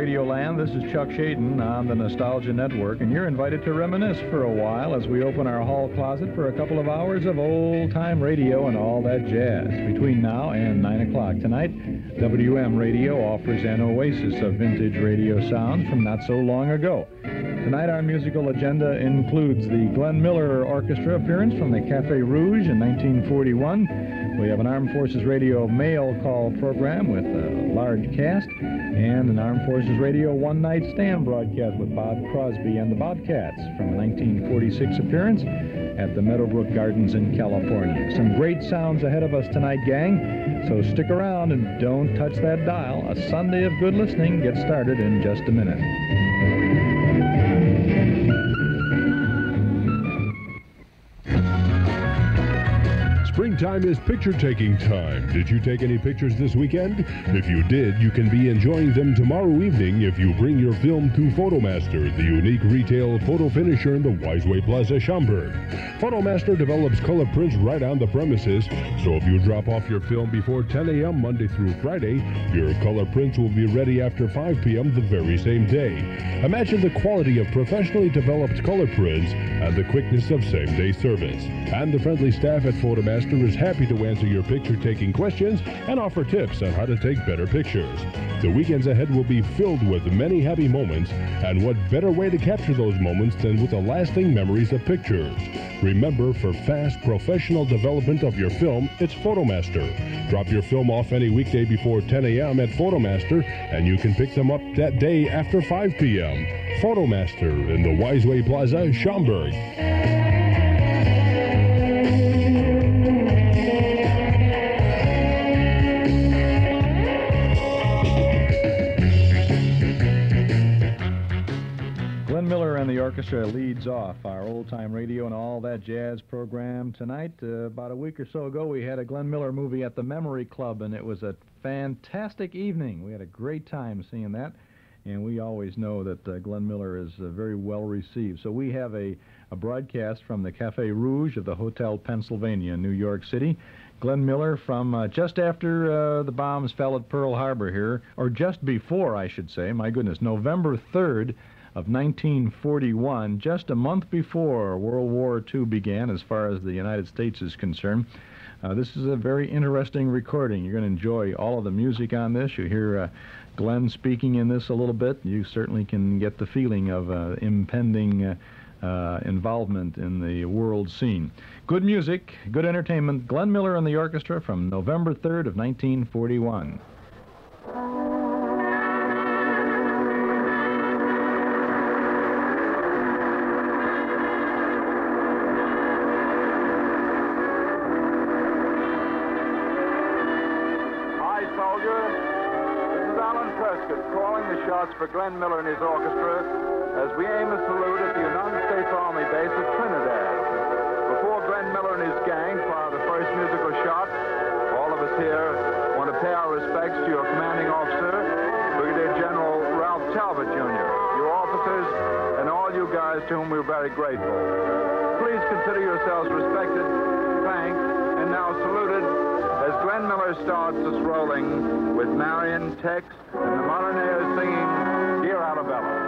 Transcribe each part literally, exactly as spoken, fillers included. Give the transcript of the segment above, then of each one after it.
Radioland. This is Chuck Shaden on the Nostalgia Network, and you're invited to reminisce for a while as we open our hall closet for a couple of hours of old-time radio and all that jazz. Between now and nine o'clock tonight, W M Radio offers an oasis of vintage radio sounds from not so long ago. Tonight, our musical agenda includes the Glenn Miller Orchestra appearance from the Café Rouge in nineteen forty-one. We have an Armed Forces Radio mail call program with a large cast, and an Armed Forces Radio one-night stand broadcast with Bob Crosby and the Bobcats from a nineteen forty-six appearance at the Meadowbrook Gardens in California. Some great sounds ahead of us tonight, gang, so stick around and don't touch that dial. A Sunday of good listening gets started in just a minute. Springtime is picture-taking time. Did you take any pictures this weekend? If you did, you can be enjoying them tomorrow evening if you bring your film to Photomaster, the unique retail photo finisher in the Wiseway Plaza, Schaumburg. Photomaster develops color prints right on the premises, so if you drop off your film before ten a m Monday through Friday, your color prints will be ready after five p m the very same day. Imagine the quality of professionally developed color prints and the quickness of same-day service. And the friendly staff at Photomaster is happy to answer your picture-taking questions and offer tips on how to take better pictures. The weekends ahead will be filled with many happy moments, and what better way to capture those moments than with the lasting memories of pictures. Remember, for fast, professional development of your film, it's Photomaster. Drop your film off any weekday before ten a m at Photomaster, and you can pick them up that day after five p m Photomaster in the Wiseway Plaza, Schaumburg. Glenn Miller and the orchestra leads off our old-time radio and all that jazz program tonight. Uh, about a week or so ago, we had a Glenn Miller movie at the Memory Club, and it was a fantastic evening. We had a great time seeing that, and we always know that uh, Glenn Miller is uh, very well received. So we have a, a broadcast from the Café Rouge of the Hotel Pennsylvania in New York City. Glenn Miller from uh, just after uh, the bombs fell at Pearl Harbor here, or just before, I should say. My goodness, November third of nineteen forty-one, just a month before World War Two began as far as the United States is concerned. Uh, this is a very interesting recording. You're going to enjoy all of the music on this. You hear uh, Glenn speaking in this a little bit. You certainly can get the feeling of uh, impending uh, uh, involvement in the world scene. Good music, good entertainment. Glenn Miller and the orchestra from November third of nineteen forty-one. For Glenn Miller and his orchestra as we aim a salute at the United States Army base at Trinidad. Before Glenn Miller and his gang fire the first musical shot, all of us here want to pay our respects to your commanding officer, Brigadier General Ralph Talbot, Junior, your officers, and all you guys to whom we're very grateful. Please consider yourselves respected, thanked, and now saluted as Glenn Miller starts us rolling with Marion, Tex, and the Moliners singing Dear Arabella.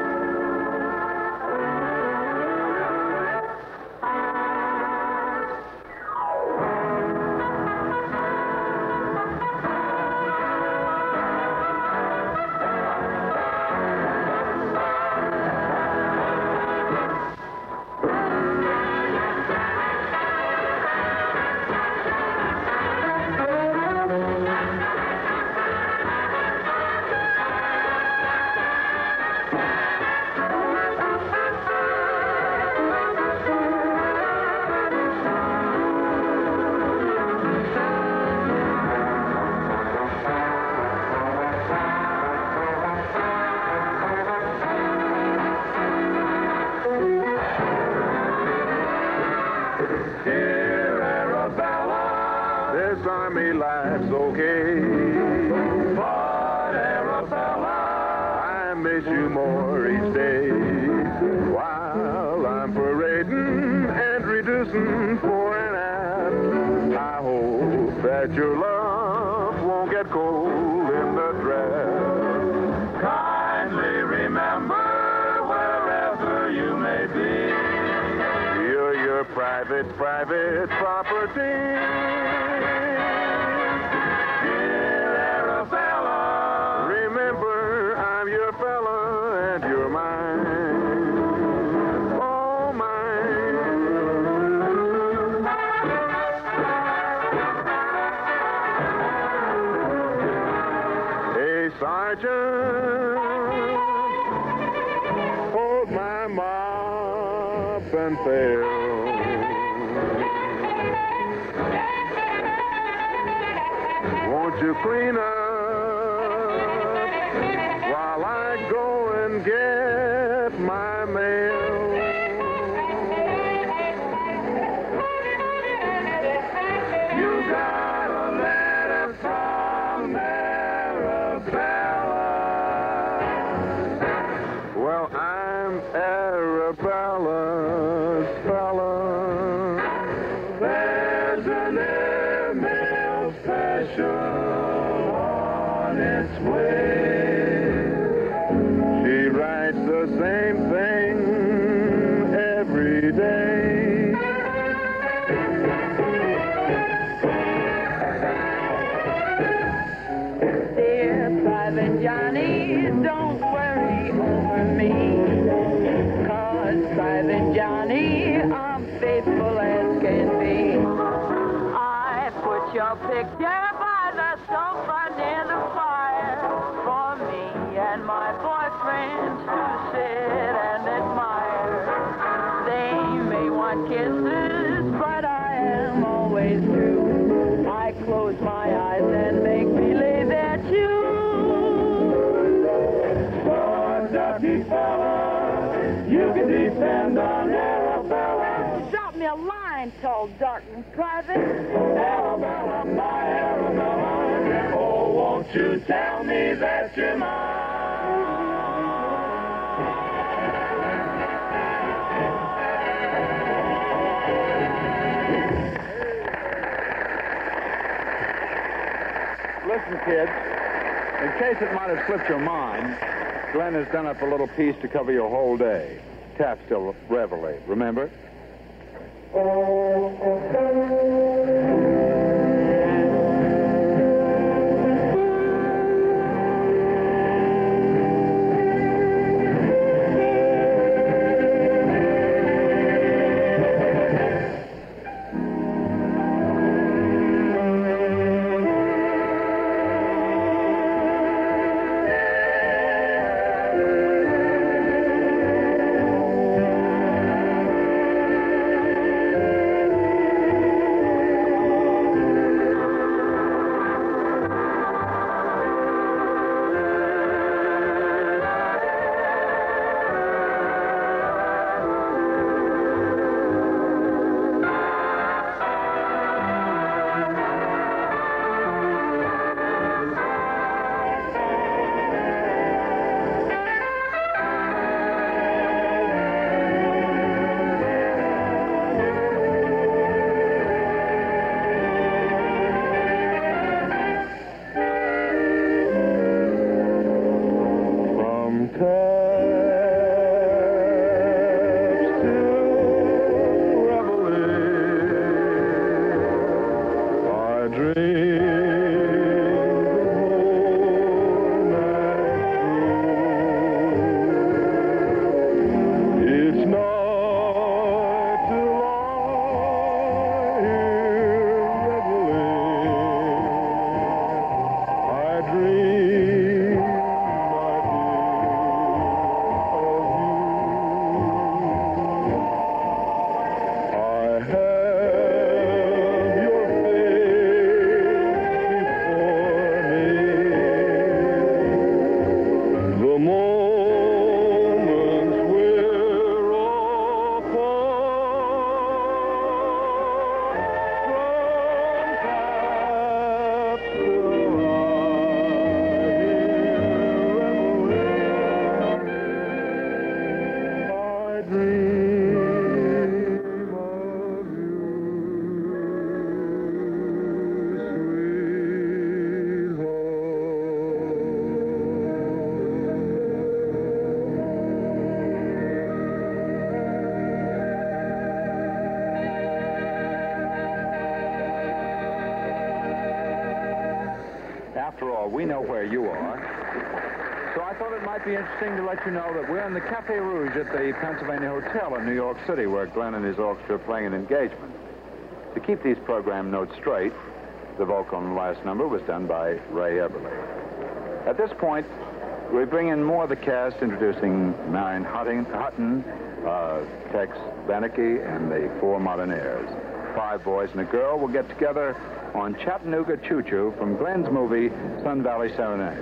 Army life's okay. But Arabella, I miss you more each day. While I'm parading and reducing for an aft, I hope that your love won't get cold in the draft. Kindly private, private property. Dear Arabella, remember I'm your fella and you're mine. Oh, mine. Hey, Sergeant, hold my mop and pail. Won't you clean up while I go and get my mail? You got a letter from Arabella. Well, I'm Arabella's fella. There's an airmail special on its way. She writes the same thing every day. Dear Private Johnny, don't worry over me, 'cause Private Johnny, I'm faithful as can be. I put your picture by the sofa near the fire for me and my boyfriend to sit and admire. They may want kisses, but I am always true. I close my eyes and make believe that you. Oh, ducky fella, you can depend on Arabella. Drop me a line, tall, dark, and private. Arabella, my Arabella. Oh, won't you tell me that you're mine? Listen, kids, in case it might have slipped your mind, Glenn has done up a little piece to cover your whole day. Taps till Reveille, remember? After all, we know where you are. So I thought it might be interesting to let you know that we're in the Cafe Rouge at the Pennsylvania Hotel in New York City, where Glenn and his orchestra are playing an engagement. To keep these program notes straight, the vocal on the last number was done by Ray Eberle. At this point, we bring in more of the cast, introducing Marion Hutton, Hutton uh, Tex Beneke, and the Four Modernaires. Five boys and a girl will get together on Chattanooga Choo Choo from Glenn's movie Sun Valley Serenade.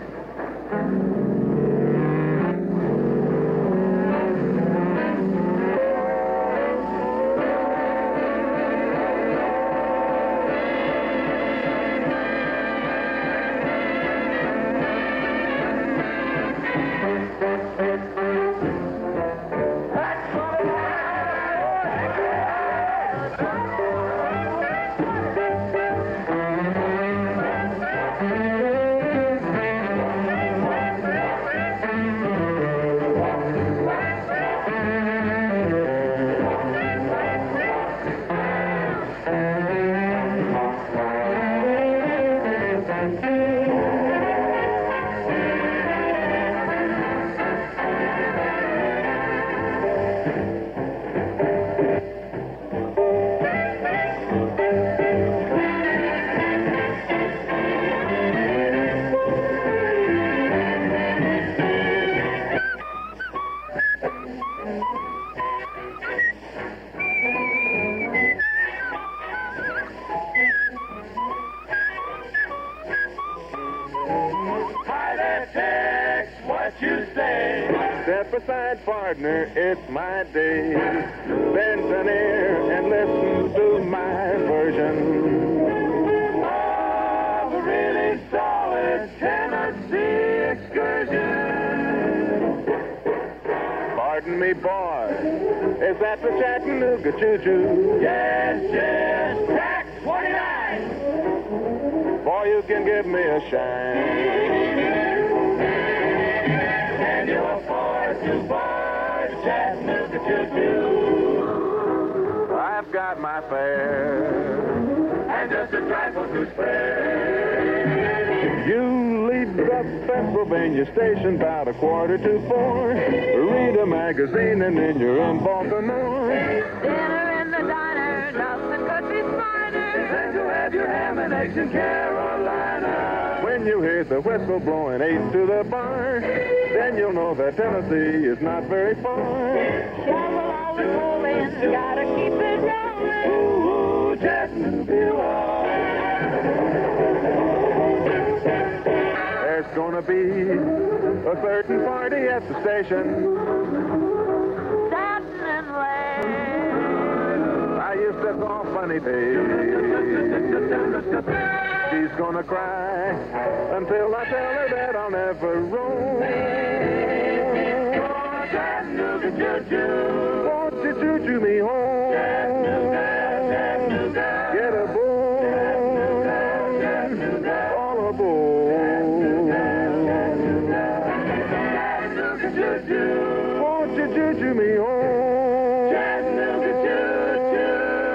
Aside, partner, it's my day. Bend an ear and listen to my version of a really solid Tennessee excursion. Pardon me, boy, is that the Chattanooga Choo-Choo? Yes, yes, track twenty-nine. Boy, you can give me a shine. And you're far too far to Chattanooga Choo-Choo. I've got my fare, and just a trifle to spare. You leave the Pennsylvania station about a quarter to four. Read a magazine, and then you're in Baltimore. Dinner in the diner, nothing could be finer Then to have your ham and eggs in Carolina. When you hear the whistle blowing eight to the bar, then you'll know that Tennessee is not very far. Shovel all the coal in, gotta keep it rolling. Ooh, Chattanooga. There's gonna be a certain party at the station. Satin and lace. I used to call funny days. She's gonna cry until I tell her that I'll never roam. Chattanooga Choo-Choo, won't you choo-choo me home? Chattanooga, Chattanooga, get aboard. Chattanooga, Chattanooga, all aboard. Chattanooga, Chattanooga Choo-Choo, won't you choo-choo me home? Chattanooga Choo-Choo.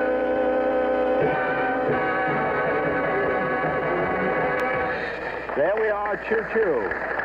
There we are, choo-choo.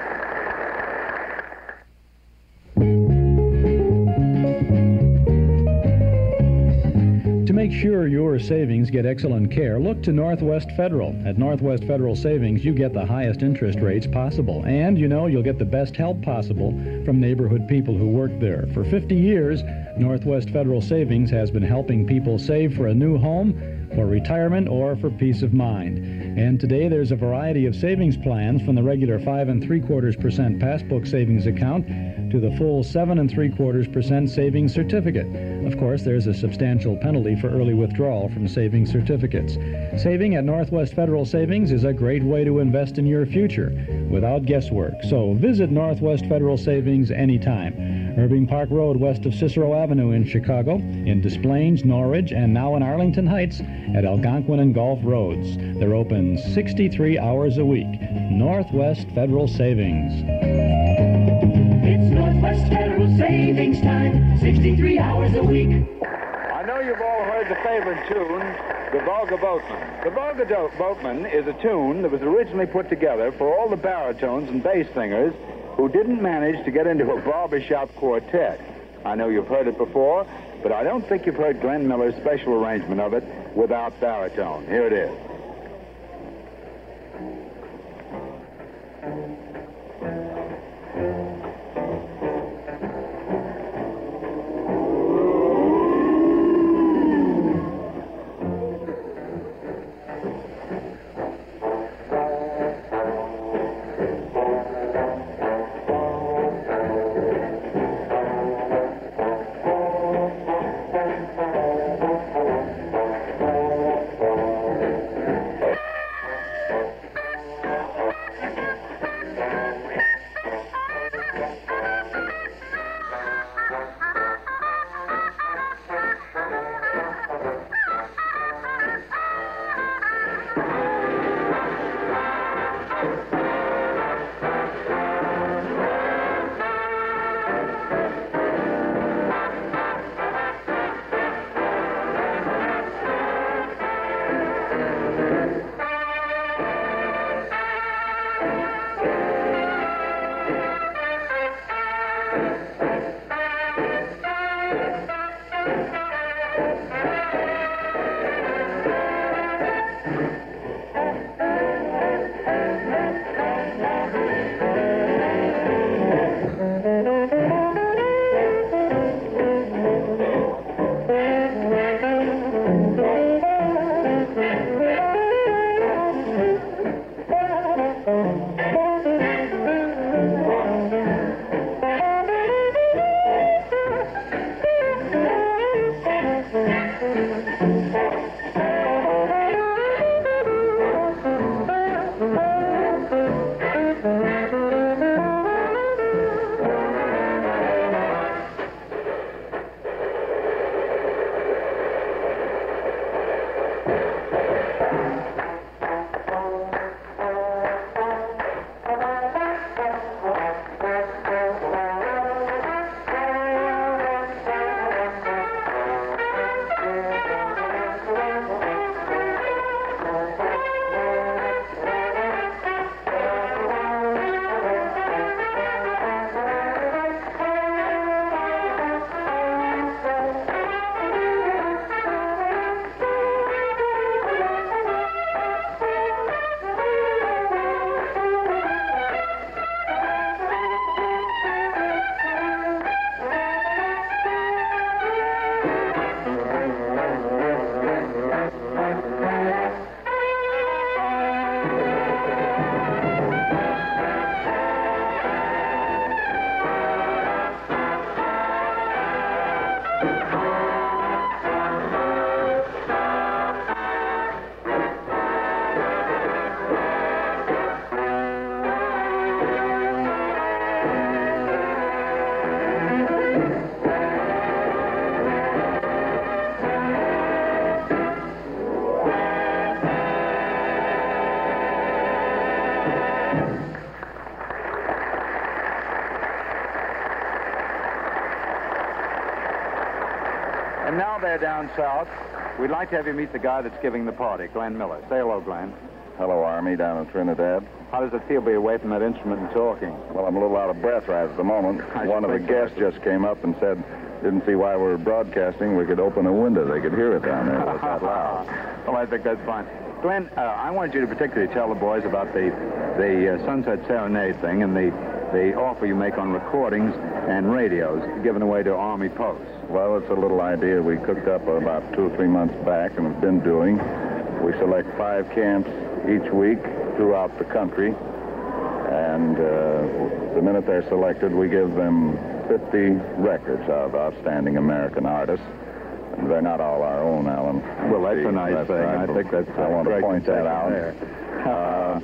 To make sure your savings get excellent care, look to Northwest Federal. At Northwest Federal Savings, you get the highest interest rates possible. And, you know, you'll get the best help possible from neighborhood people who work there. For fifty years, Northwest Federal Savings has been helping people save for a new home, for retirement, or for peace of mind. And today there's a variety of savings plans, from the regular five and three quarters percent passbook savings account to the full seven and three quarters percent savings certificate. Of course, there's a substantial penalty for early withdrawal from savings certificates. Saving at Northwest Federal Savings is a great way to invest in your future without guesswork. So visit Northwest Federal Savings anytime. Irving Park Road west of Cicero Avenue in Chicago, in Des Plaines, Norridge, and now in Arlington Heights at Algonquin and Gulf Roads. They're open sixty-three hours a week. Northwest Federal Savings. It's Northwest Federal Savings time, sixty-three hours a week. I know you've all heard heard the favorite tune, The Volga Boatman. The Volga Do- Boatman is a tune that was originally put together for all the baritones and bass singers who didn't manage to get into a barbershop quartet. I know you've heard it before, but I don't think you've heard Glenn Miller's special arrangement of it without baritone. Here it is. And now they're down south. We'd like to have you meet the guy that's giving the party, Glenn Miller. Say hello, Glenn. Hello, Army, down in Trinidad. How does it feel to be away from that instrument and talking? Well, I'm a little out of breath right at the moment. I One of the think guests so. just came up and said, didn't see why we were broadcasting. We could open a window. They could hear it down there. It was that loud. Well, I think that's fine. Glenn, uh, I wanted you to particularly tell the boys about the the uh, Sunset Serenade thing and the, the offer you make on recordings and radios given away to Army posts. Well, it's a little idea we cooked up about two or three months back and have been doing. We select five camps each week throughout the country. And uh, the minute they're selected, we give them fifty records of outstanding American artists. And they're not all our own, Alan. Well, that's a nice That's thing. right. I think that's I want to great point that concession out. there. Uh,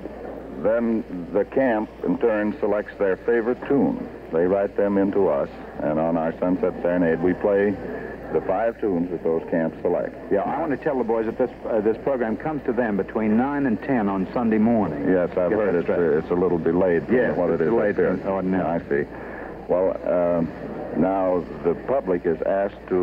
then the camp, in turn, selects their favorite tune. They write them into us, and on our Sunset Serenade, we play the five tunes that those camps select. Yeah, I want to tell the boys that this uh, this program comes to them between nine and ten on Sunday morning. Yes, I've Get heard that it's, straight. uh, it's a little delayed from Yes, what it's it is delayed up here. from ordinary. I see. Well, uh, now the public is asked to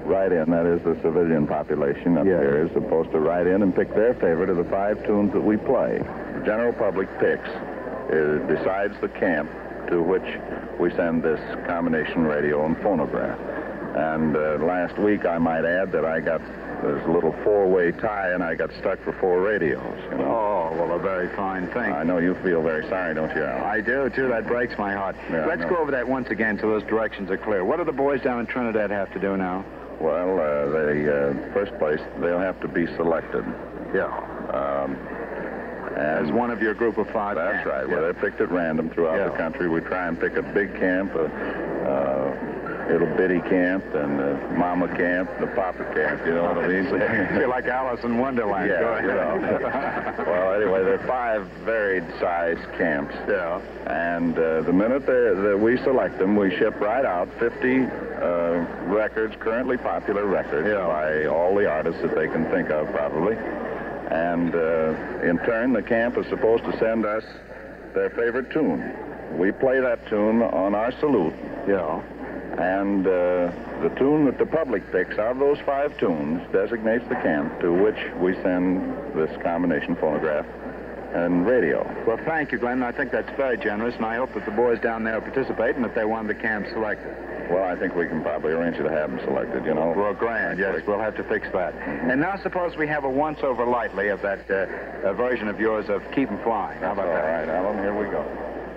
write in, that is the civilian population up Yes. here, is supposed to write in and pick their favorite of the five tunes that we play. The general public picks, uh, decides the camp to which we send this combination radio and phonograph. And uh, last week, I might add that I got, there's a little four-way tie, and I got stuck for four radios. You know? Oh, well, a very fine thing. I know you feel very sorry, don't you, Al? I do, too. That breaks my heart. Yeah, I Let's know. go over that once again so those directions are clear. What do the boys down in Trinidad have to do now? Well, uh, they, uh, first place, they'll have to be selected. Yeah. Um, and As one of your group of five That's camps. right. Yeah. Well, they're picked at random throughout Yeah. the country. We try and pick a big camp, a uh, little bitty camp, and a mama camp, the papa camp. You know what I mean? I feel like Alice in Wonderland. Go Yeah, ahead. you know. Well, anyway, there are five varied-sized camps. Yeah. And uh, the minute they, that we select them, we ship right out fifty uh, records, currently popular records, Yeah. by all the artists that they can think of, probably. And uh, in turn, the camp is supposed to send us their favorite tune. We play that tune on our salute. Yeah. And uh, the tune that the public picks out of those five tunes designates the camp to which we send this combination phonograph and radio. Well, thank you, Glenn. I think that's very generous, and I hope that the boys down there participate and that they want the camp selected. Well, I think we can probably arrange to have them selected, you know. Well, grand, yes. We'll have to fix that. And now suppose we have a once-over lightly of that uh, uh, version of yours of Keep 'em Flying. How That's about all that? right, Alan. Here we go.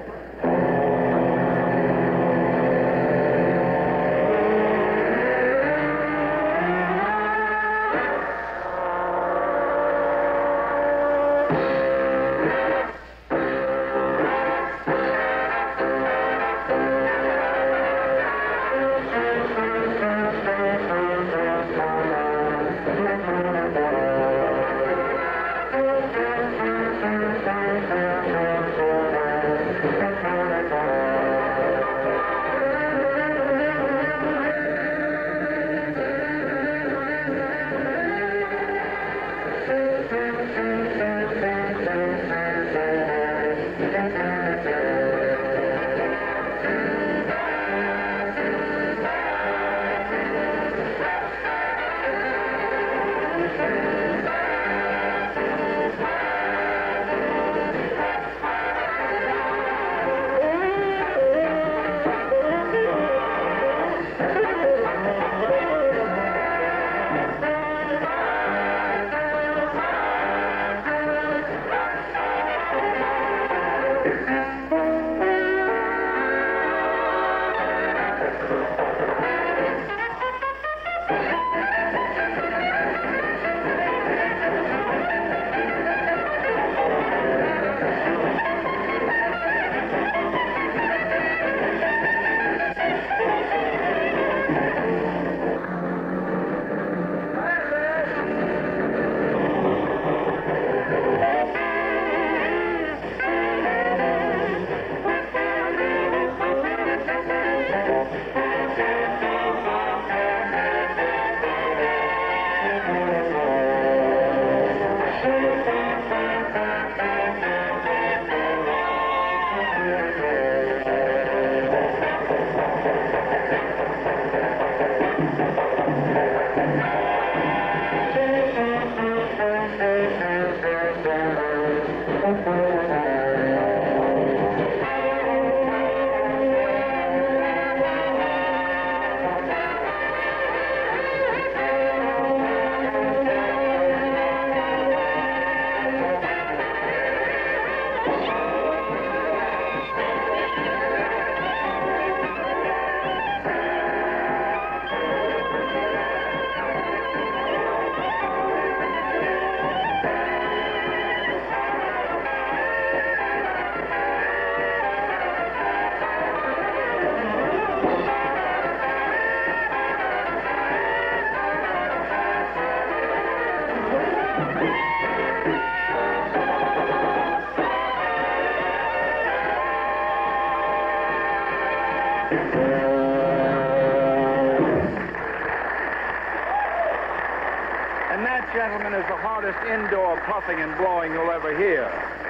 And that, gentlemen, is the hardest indoor puffing and blowing you'll ever hear.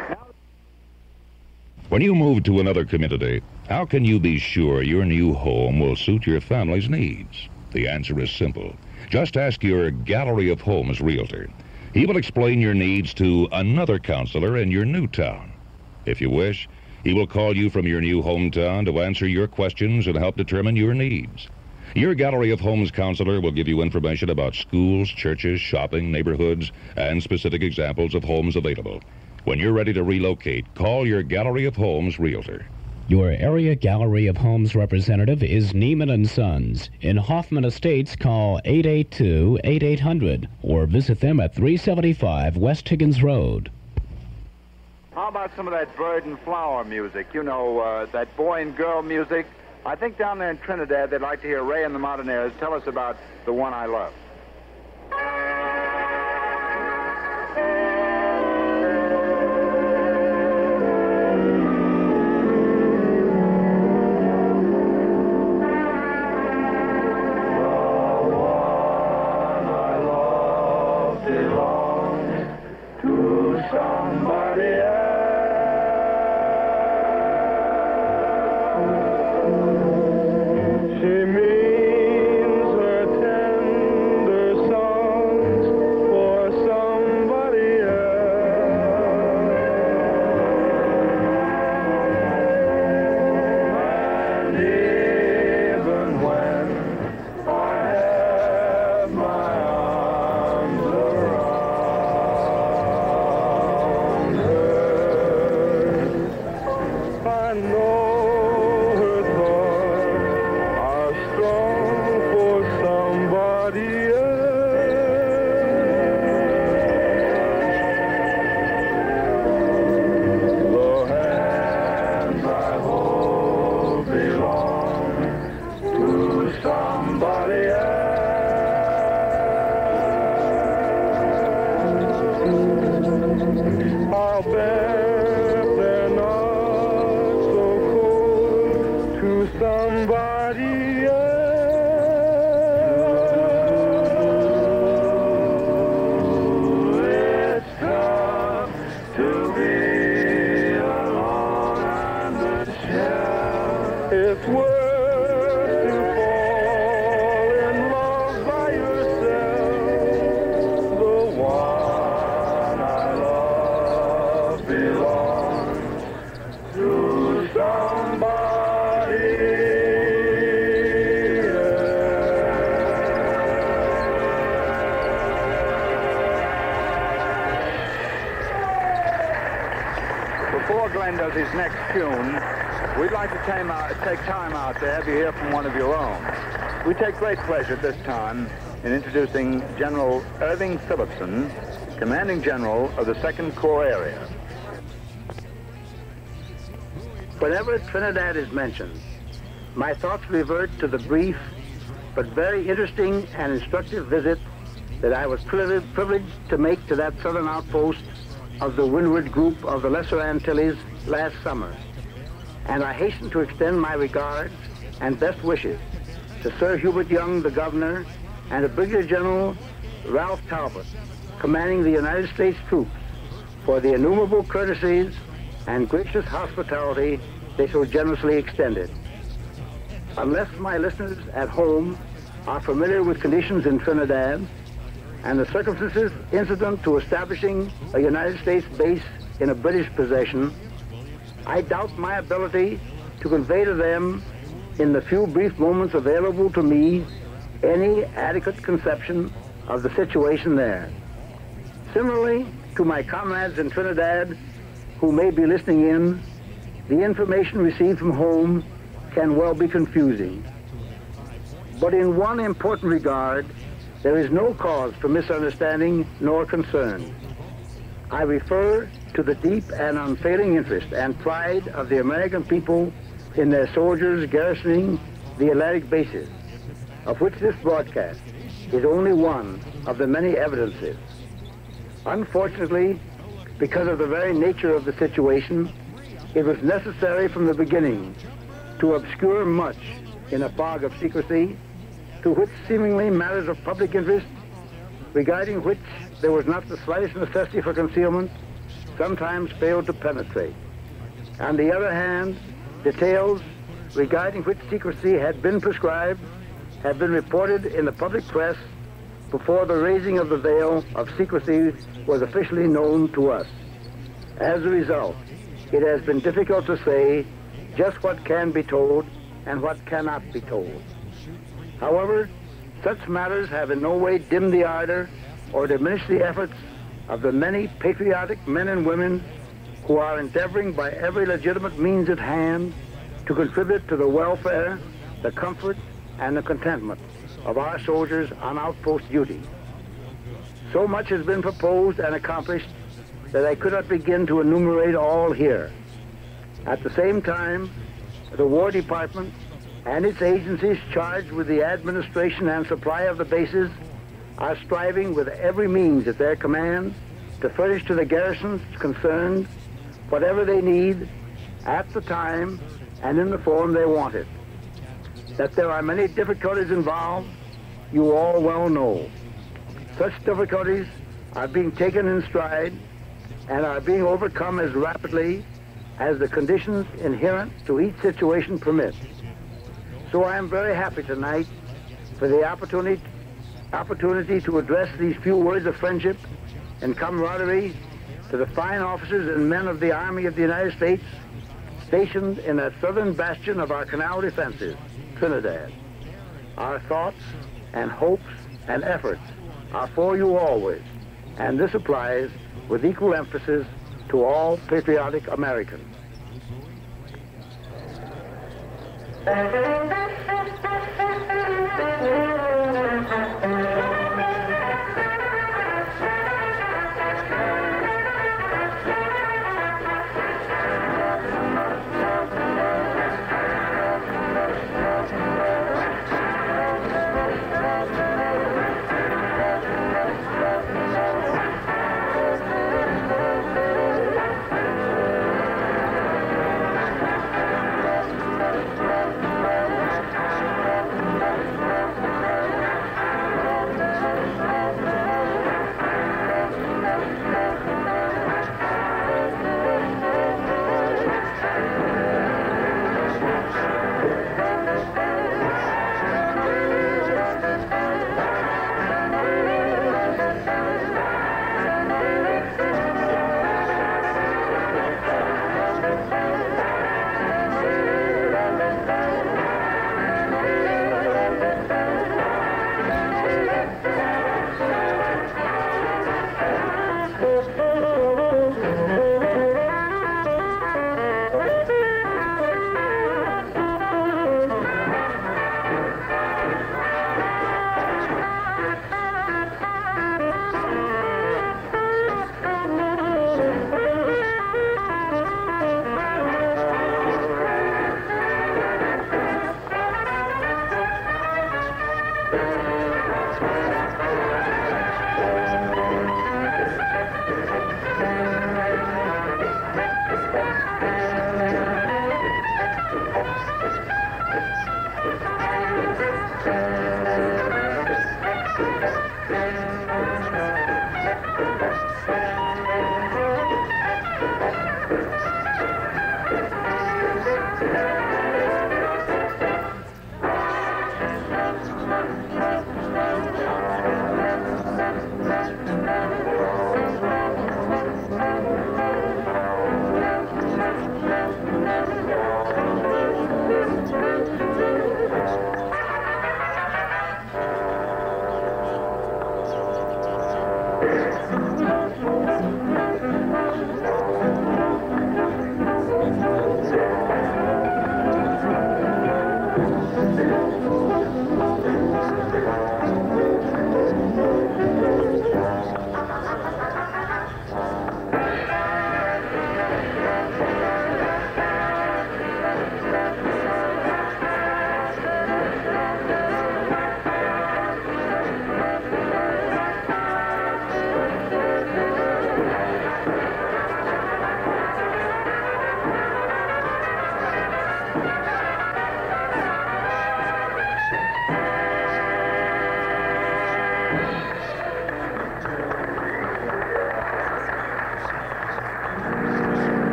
When you move to another community, how can you be sure your new home will suit your family's needs? The answer is simple. Just ask your Gallery of Homes realtor. He will explain your needs to another counselor in your new town. If you wish, he will call you from your new hometown to answer your questions and help determine your needs. Your Gallery of Homes counselor will give you information about schools, churches, shopping, neighborhoods, and specific examples of homes available. When you're ready to relocate, call your Gallery of Homes realtor. Your area Gallery of Homes representative is Neiman and Sons. In Hoffman Estates, call eight eight two, eight eight hundred or visit them at three seventy-five West Higgins Road. How about some of that bird and flower music? You know, uh, that boy and girl music. I think down there in Trinidad they'd like to hear Ray and the Martinez tell us about The One I Love. Before Glenn does his next tune, we'd like to time out, take time out to have you hear from one of your own. We take great pleasure at this time in introducing General Irving Phillipson, Commanding General of the Second Corps Area. Whenever Trinidad is mentioned, my thoughts revert to the brief but very interesting and instructive visit that I was privileged, privileged to make to that southern outpost of the Windward Group of the Lesser Antilles last summer. And I hasten to extend my regards and best wishes to Sir Hubert Young, the governor, and to Brigadier General Ralph Talbot, commanding the United States troops, for the innumerable courtesies and gracious hospitality they so generously extended. Unless my listeners at home are familiar with conditions in Trinidad and the circumstances incident to establishing a United States base in a British possession, I doubt my ability to convey to them, in the few brief moments available to me, any adequate conception of the situation there. Similarly, to my comrades in Trinidad who may be listening in, the information received from home can well be confusing. But in one important regard, there is no cause for misunderstanding nor concern. I refer to the deep and unfailing interest and pride of the American people in their soldiers garrisoning the Atlantic bases, of which this broadcast is only one of the many evidences. Unfortunately, because of the very nature of the situation, it was necessary from the beginning to obscure much in a fog of secrecy, to which seemingly matters of public interest, regarding which there was not the slightest necessity for concealment, sometimes failed to penetrate. On the other hand, details regarding which secrecy had been prescribed have been reported in the public press before the raising of the veil of secrecy was officially known to us. As a result, it has been difficult to say just what can be told and what cannot be told. However, such matters have in no way dimmed the ardor or diminished the efforts of the many patriotic men and women who are endeavoring by every legitimate means at hand to contribute to the welfare, the comfort, and the contentment of our soldiers on outpost duty. So much has been proposed and accomplished that I could not begin to enumerate all here. At the same time, the War Department and its agencies charged with the administration and supply of the bases are striving with every means at their command to furnish to the garrisons concerned whatever they need at the time and in the form they want it. That there are many difficulties involved, you all well know. Such difficulties are being taken in stride and are being overcome as rapidly as the conditions inherent to each situation permit. So I am very happy tonight for the opportunity, opportunity to address these few words of friendship and camaraderie to the fine officers and men of the Army of the United States stationed in that southern bastion of our canal defenses, Trinidad. Our thoughts and hopes and efforts are for you always, and this applies with equal emphasis to all patriotic Americans.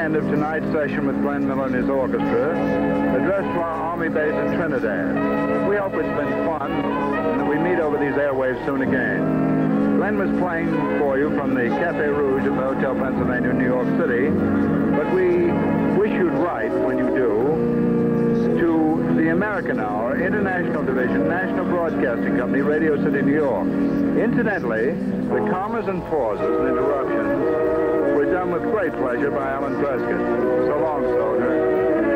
end of tonight's session with Glenn Miller and his orchestra, addressed to our Army base in Trinidad. We hope it's been fun and that we meet over these airwaves soon again. Glenn was playing for you from the Cafe Rouge at the Hotel Pennsylvania, New York City, but we wish you'd write, when you do, to the American Hour, International Division, National Broadcasting Company, Radio City, New York. Incidentally, the commas and pauses and interruptions were done with great pleasure by Alan Prescott. So long, soldier.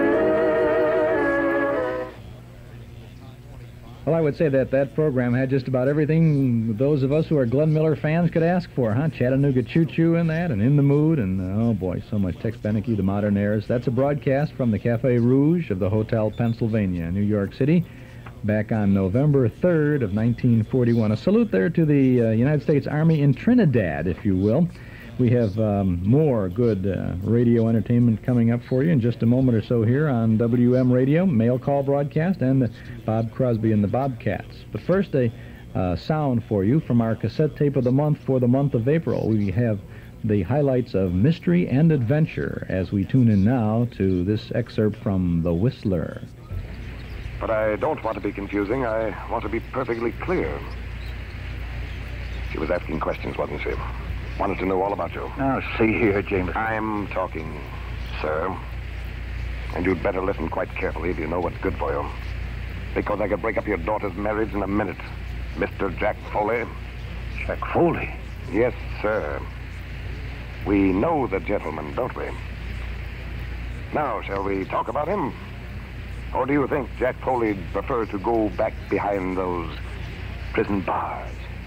Well, I would say that that program had just about everything those of us who are Glenn Miller fans could ask for, huh? Chattanooga Choo Choo in that, and In the Mood, and oh boy, so much Tex Beneke, The Modern Airs. That's a broadcast from the Cafe Rouge of the Hotel Pennsylvania, New York City, back on November third of nineteen forty-one. A salute there to the uh, United States Army in Trinidad, if you will. We have um, more good uh, radio entertainment coming up for you in just a moment or so here on W M Radio, mail call broadcast, and uh, Bob Crosby and the Bobcats. But first, a uh, sound for you from our cassette tape of the month for the month of April. We have the highlights of mystery and adventure as we tune in now to this excerpt from The Whistler. But I don't want to be confusing. I want to be perfectly clear. She was asking questions, wasn't she? Wanted to know all about you. Now, see here, James. I'm talking, sir. And you'd better listen quite carefully if you know what's good for you. Because I could break up your daughter's marriage in a minute. Mister Jack Foley. Jack Foley? Yes, sir. We know the gentleman, don't we? Now, shall we talk about him? Or do you think Jack Foley'd prefer to go back behind those prison bars?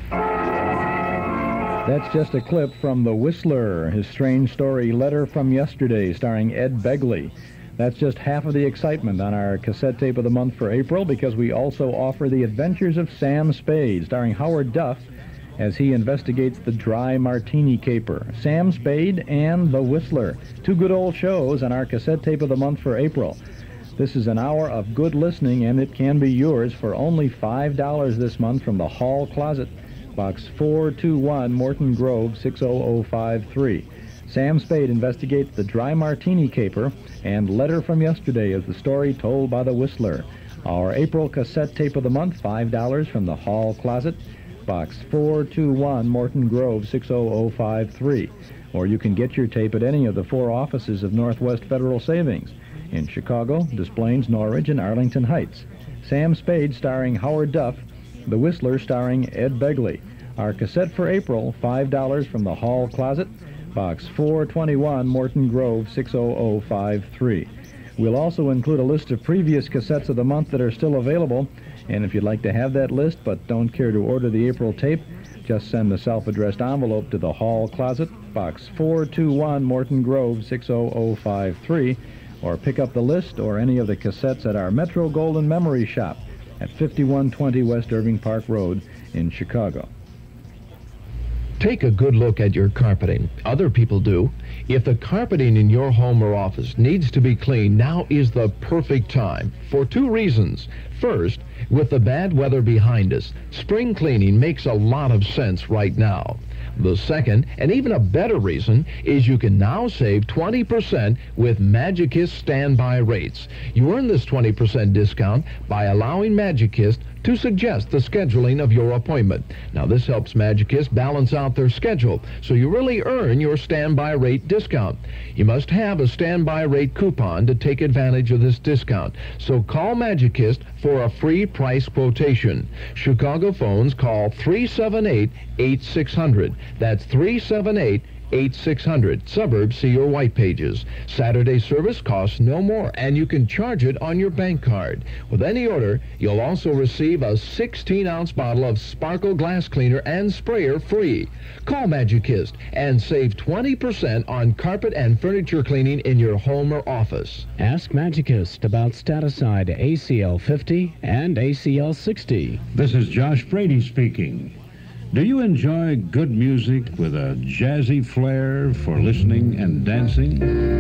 That's just a clip from The Whistler, his strange story, Letter from Yesterday, starring Ed Begley. That's just half of the excitement on our cassette tape of the month for April, because we also offer The Adventures of Sam Spade, starring Howard Duff, as he investigates the dry martini caper. Sam Spade and The Whistler, two good old shows on our cassette tape of the month for April. This is an hour of good listening, and it can be yours for only five dollars this month from the Hall Closet, Box four two one, Morton Grove, six oh oh five three. Sam Spade investigates the dry martini caper, and Letter from Yesterday is the story told by The Whistler. Our April cassette tape of the month, five dollars from the Hall Closet, Box four two one, Morton Grove, six oh oh five three. Or you can get your tape at any of the four offices of Northwest Federal Savings in Chicago, Des Plaines, Norridge, and Arlington Heights. Sam Spade starring Howard Duff, The Whistler starring Ed Begley. Our cassette for April, five dollars from the Hall Closet, Box four twenty-one, Morton Grove, six oh oh five three. We'll also include a list of previous cassettes of the month that are still available, and if you'd like to have that list but don't care to order the April tape, just send the self-addressed envelope to the Hall Closet, Box four two one, Morton Grove, six oh oh five three, or pick up the list or any of the cassettes at our Metro Golden Memory Shop at fifty-one twenty West Irving Park Road in Chicago. Take a good look at your carpeting. Other people do. If the carpeting in your home or office needs to be cleaned, now is the perfect time for two reasons. First, with the bad weather behind us, spring cleaning makes a lot of sense right now. The second, and even a better reason, is you can now save twenty percent with Magikist standby rates. You earn this twenty percent discount by allowing Magikist to suggest the scheduling of your appointment. Now, this helps Magikist balance out their schedule, so you really earn your standby rate discount. You must have a standby rate coupon to take advantage of this discount, so call Magikist for a free price quotation. Chicago phones call three seven eight, eight six hundred. That's three seven eight, eight six hundred. Suburbs, see your white pages. Saturday service costs no more, and you can charge it on your bank card. With any order, you'll also receive a sixteen ounce bottle of Sparkle glass cleaner and sprayer free. Call Magikist and save twenty percent on carpet and furniture cleaning in your home or office. Ask Magikist about Staticide A C L fifty and A C L sixty. This is Josh Brady speaking. Do you enjoy good music with a jazzy flair for listening and dancing?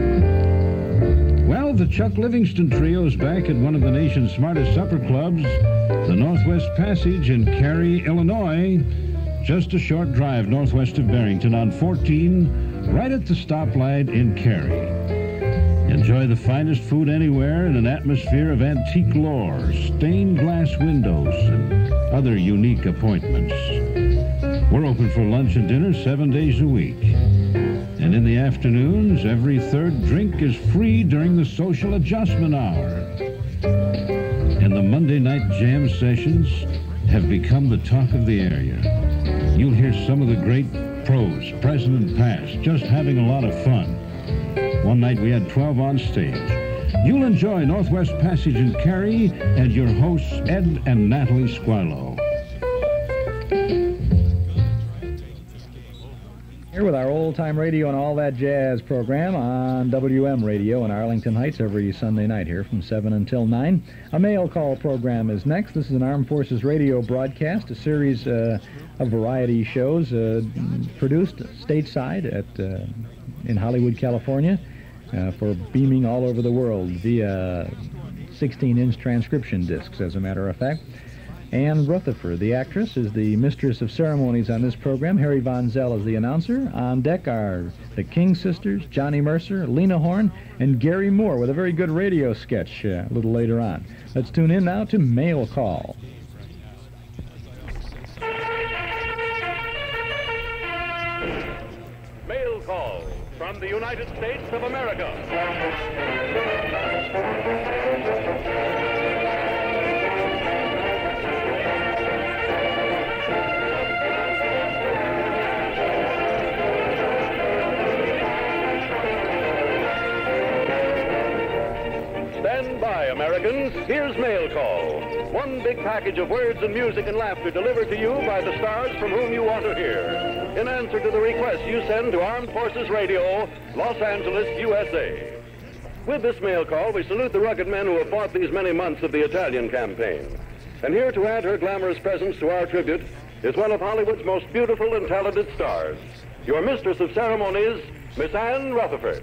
Well, the Chuck Livingston Trio is back at one of the nation's smartest supper clubs, the Northwest Passage in Cary, Illinois, just a short drive northwest of Barrington on fourteen, right at the stoplight in Cary. Enjoy the finest food anywhere in an atmosphere of antique lore, stained glass windows, and other unique appointments. We're open for lunch and dinner seven days a week. And in the afternoons, every third drink is free during the social adjustment hour. And the Monday night jam sessions have become the talk of the area. You'll hear some of the great pros, present and past, just having a lot of fun. One night we had twelve on stage. You'll enjoy Northwest Passage in Cary and your hosts, Ed and Natalie Squilo. Here with our old-time radio and all that jazz program on W M Radio in Arlington Heights every Sunday night here from seven until nine. A mail call program is next. This is an Armed Forces Radio broadcast, a series uh, of variety shows uh, produced stateside at uh, in Hollywood, California, uh, for beaming all over the world via sixteen-inch transcription discs, as a matter of fact. Anne Rutherford, the actress, is the mistress of ceremonies on this program. Harry Von Zell is the announcer. On deck are the King Sisters, Johnny Mercer, Lena Horne, and Gary Moore with a very good radio sketch uh, a little later on. Let's tune in now to Mail Call. Mail Call from the United States of America. Stand by, Americans. Here's Mail Call. One big package of words and music and laughter delivered to you by the stars from whom you want to hear. In answer to the request you send to Armed Forces Radio, Los Angeles, U S A. With this mail call, we salute the rugged men who have fought these many months of the Italian campaign. And here to add her glamorous presence to our tribute is one of Hollywood's most beautiful and talented stars, your mistress of ceremonies, Miss Anne Rutherford.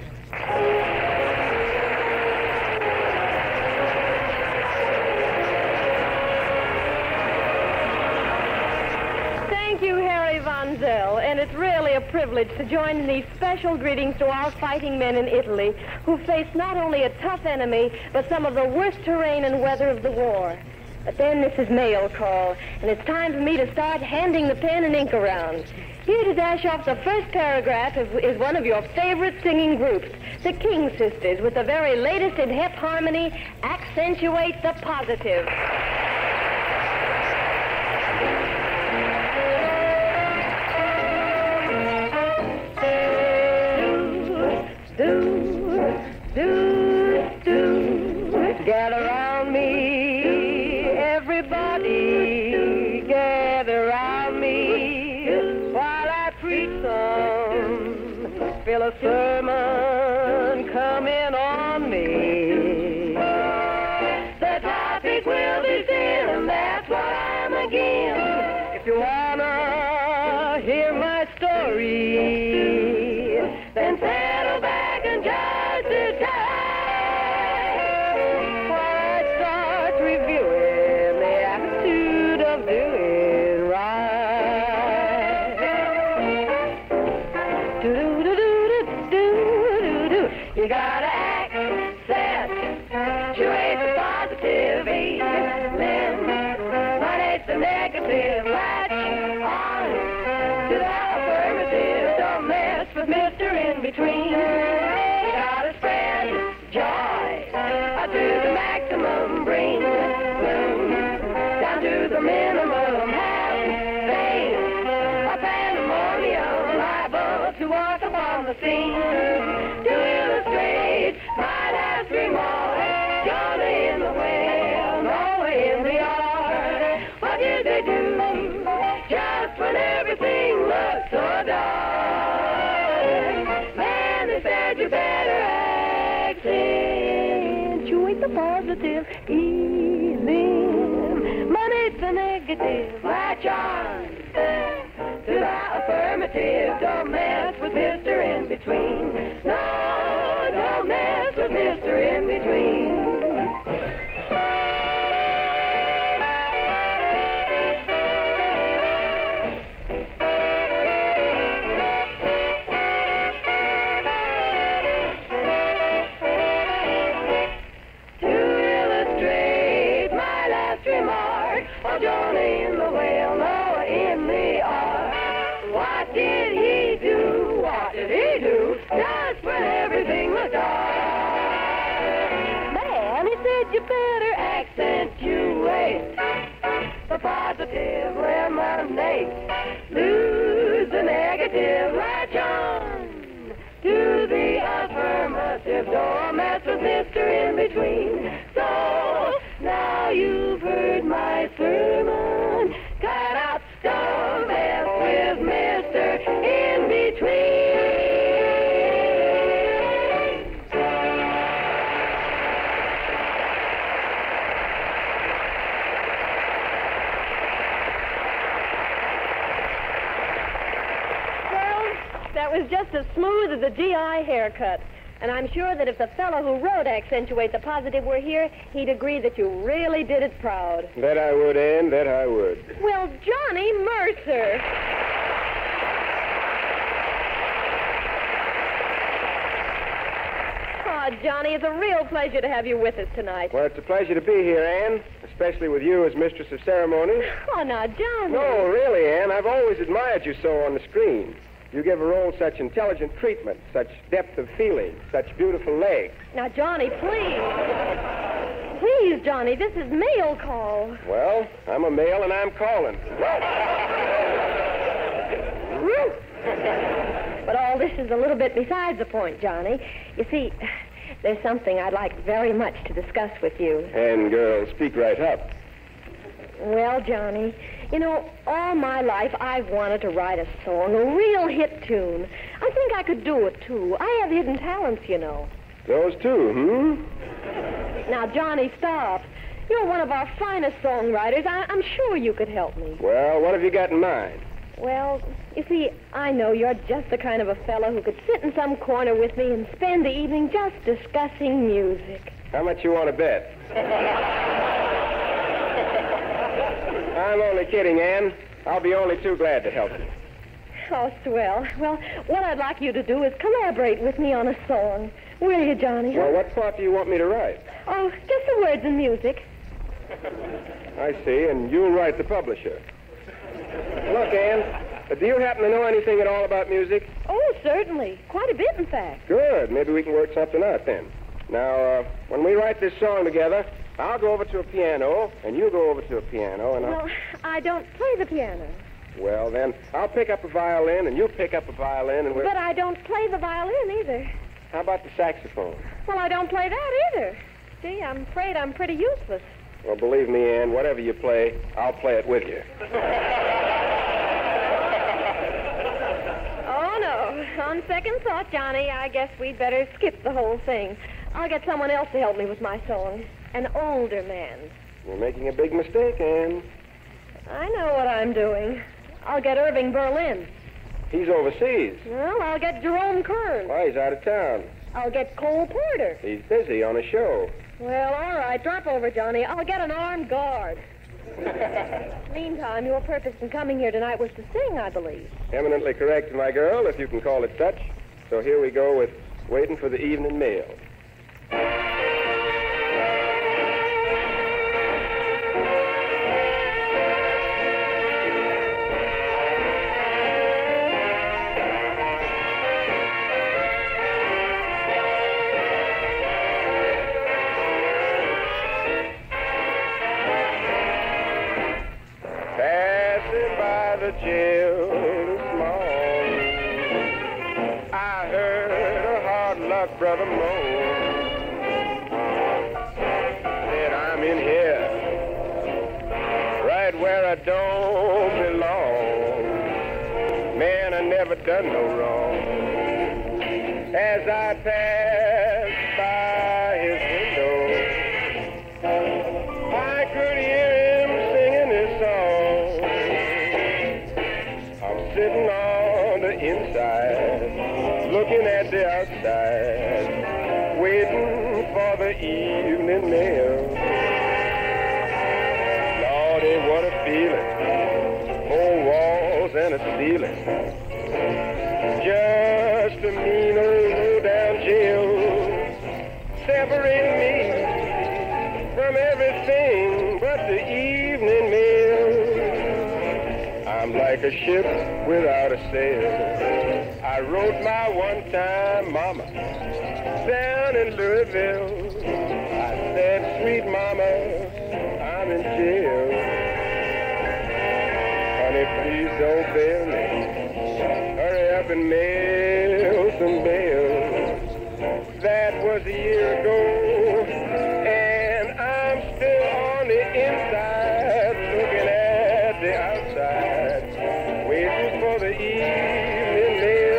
Thank you, Harry Von Zell, and it's really a privilege to join in these special greetings to our fighting men in Italy who face not only a tough enemy, but some of the worst terrain and weather of the war. But then this is Mail Call, and it's time for me to start handing the pen and ink around. Here to dash off the first paragraph is one of your favorite singing groups, the King Sisters, with the very latest in hip harmony, Accentuate the Positive. Do, do, do, get around me, everybody, gather around me, while I preach some, feel a sermon coming on me. The topic will be sin, and that's what I'm again. If you wanna hear my story, then settle back and just sit tight while I start reviewing the attitude of doing right. Do-do-do-do-do-do-do. You gotta accentuate the positive, then eliminate the negative. Latch on to the affirmative. Don't mess with Mister In Between. You gotta spread joy to the maximum. Bring gloom down to the minimum. Have faith, a pandemonium liable to walk upon the scene. To illustrate my last remark, surely in the well, no way in the yard. What did they do just when everything looked so dark? Man, they said you better accentuate the positive, ease in, manage the negative, latch on to the affirmative. Don't mess with Mister In Between. No, don't mess with Mister In Between. you've heard my sermon. Cut out don't mess with Mister In-Between. That was just as smooth as a G I haircut. And I'm sure that if the fellow who wrote Accentuate the Positive were here, he'd agree that you really did it proud. That I would, Ann, that I would. Well, Johnny Mercer. Oh, Johnny, it's a real pleasure to have you with us tonight. Well, it's a pleasure to be here, Ann, especially with you as mistress of ceremonies. Oh, now, Johnny. No, really, Ann, I've always admired you so on the screen. You give a role such intelligent treatment, such depth of feeling, such beautiful legs. Now, Johnny, please. Please, Johnny, this is mail call. Well, I'm a male and I'm calling. But all this is a little bit besides the point, Johnny. You see, there's something I'd like very much to discuss with you. And, girl, speak right up. Well, Johnny, you know, all my life I've wanted to write a song, a real hit tune. I think I could do it, too. I have hidden talents, you know. Those two, hmm? Now, Johnny, stop. You're one of our finest songwriters. I- I'm sure you could help me. Well, what have you got in mind? Well, you see, I know you're just the kind of a fellow who could sit in some corner with me and spend the evening just discussing music. How much you want to bet? I'm only kidding, Ann. I'll be only too glad to help you. Oh, swell. Well, what I'd like you to do is collaborate with me on a song. Will you, Johnny? Well, what part do you want me to write? Oh, just the words and music. I see, and you'll write the publisher. Look, Ann, uh, do you happen to know anything at all about music? Oh, certainly. Quite a bit, in fact. Good. Maybe we can work something out then. Now, uh, when we write this song together, I'll go over to a piano, and you go over to a piano, and I'll... Well, I don't play the piano. Well, then, I'll pick up a violin, and you pick up a violin, and we'll... But I don't play the violin either. How about the saxophone? Well, I don't play that either. Gee, I'm afraid I'm pretty useless. Well, believe me, Ann, whatever you play, I'll play it with you. Oh, no. On second thought, Johnny, I guess we'd better skip the whole thing. I'll get someone else to help me with my song. An older man. You're making a big mistake, Ann. I know what I'm doing. I'll get Irving Berlin. He's overseas. Well, I'll get Jerome Kern. Why, he's out of town. I'll get Cole Porter. He's busy on a show. Well, all right, drop over, Johnny. I'll get an armed guard. Meantime, your purpose in coming here tonight was to sing, I believe. Eminently correct, my girl, if you can call it such. So here we go with Waiting for the Evening Mail. The jail this morning, I heard a hard luck brother moan. Said I'm in here, right where I don't belong. Man, I never done no wrong. As I passed by his window, I could hear him singing his song. Sitting on the inside, looking at the outside, waiting for the evening mail. Lordy, what a feeling, four walls and a ceiling, just a mean old low-down jail, separating me from everything but the evening mail. I'm like a ship without a sail. I wrote my one-time mama down in Louisville. I said, sweet mama, I'm in jail. Honey, please don't fail me. Hurry up and mail some bail. That was a year ago, and I'm still on the inside, looking at the outside, waiting for the evening mail.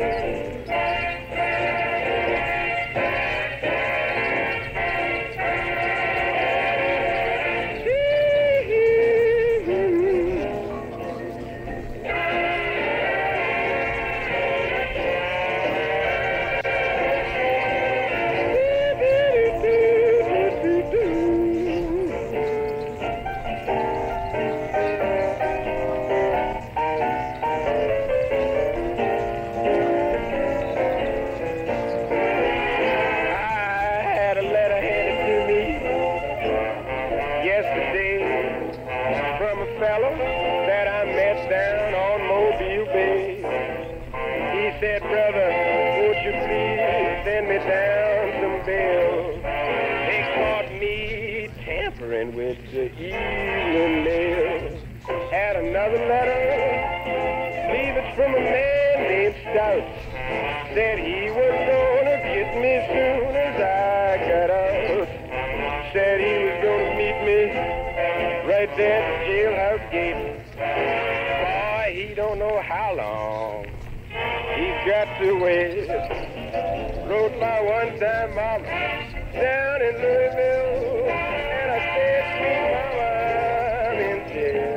With the evening mail, had another letter, leave it from a man named Stout. Said he was gonna get me soon as I got out. Said he was gonna meet me right there at the jailhouse gate. Boy, he don't know how long he's got to wait. Wrote my one-time mama down in Louisville, and I said, sweet mama, I'm in jail.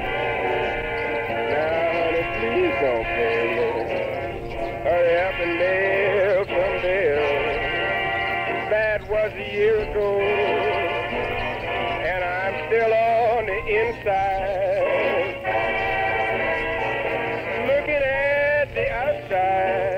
Now, honey, please don't fail. Hurry up and mail some bail. That was a year ago, and I'm still on the inside, looking at the outside.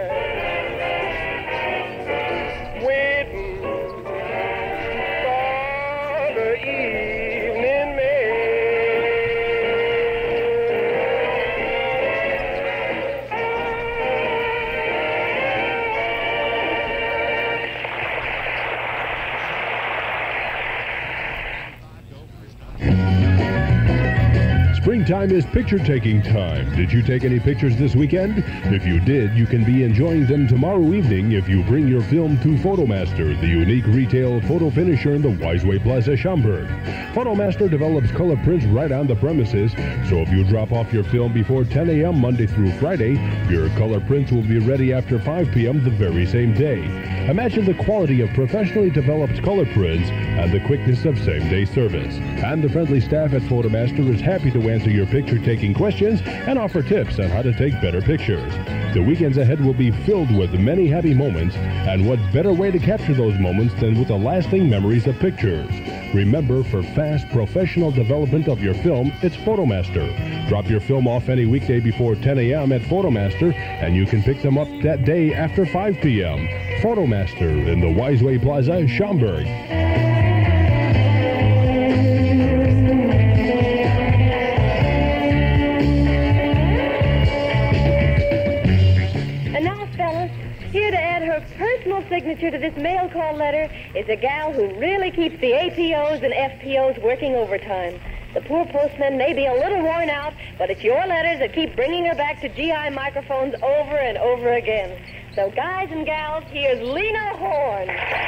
Springtime is picture-taking time. Did you take any pictures this weekend? If you did, you can be enjoying them tomorrow evening if you bring your film to Photomaster, the unique retail photo finisher in the Wiseway Plaza, Schaumburg. Photomaster develops color prints right on the premises, so if you drop off your film before ten a.m. Monday through Friday, your color prints will be ready after five p.m. the very same day. Imagine the quality of professionally developed color prints and the quickness of same-day service. And the friendly staff at Photomaster is happy to answer your picture-taking questions and offer tips on how to take better pictures. The weekends ahead will be filled with many happy moments, and what better way to capture those moments than with the lasting memories of pictures. Remember, for fast, professional development of your film, it's Photomaster. Drop your film off any weekday before ten a.m. at Photomaster, and you can pick them up that day after five p.m. Photomaster in the Wiseway Plaza, Schaumburg. Here to add her personal signature to this mail call letter is a gal who really keeps the A P Os and F P Os working overtime. The poor postman may be a little worn out, but it's your letters that keep bringing her back to G I microphones over and over again. So guys and gals, here's Lena Horne.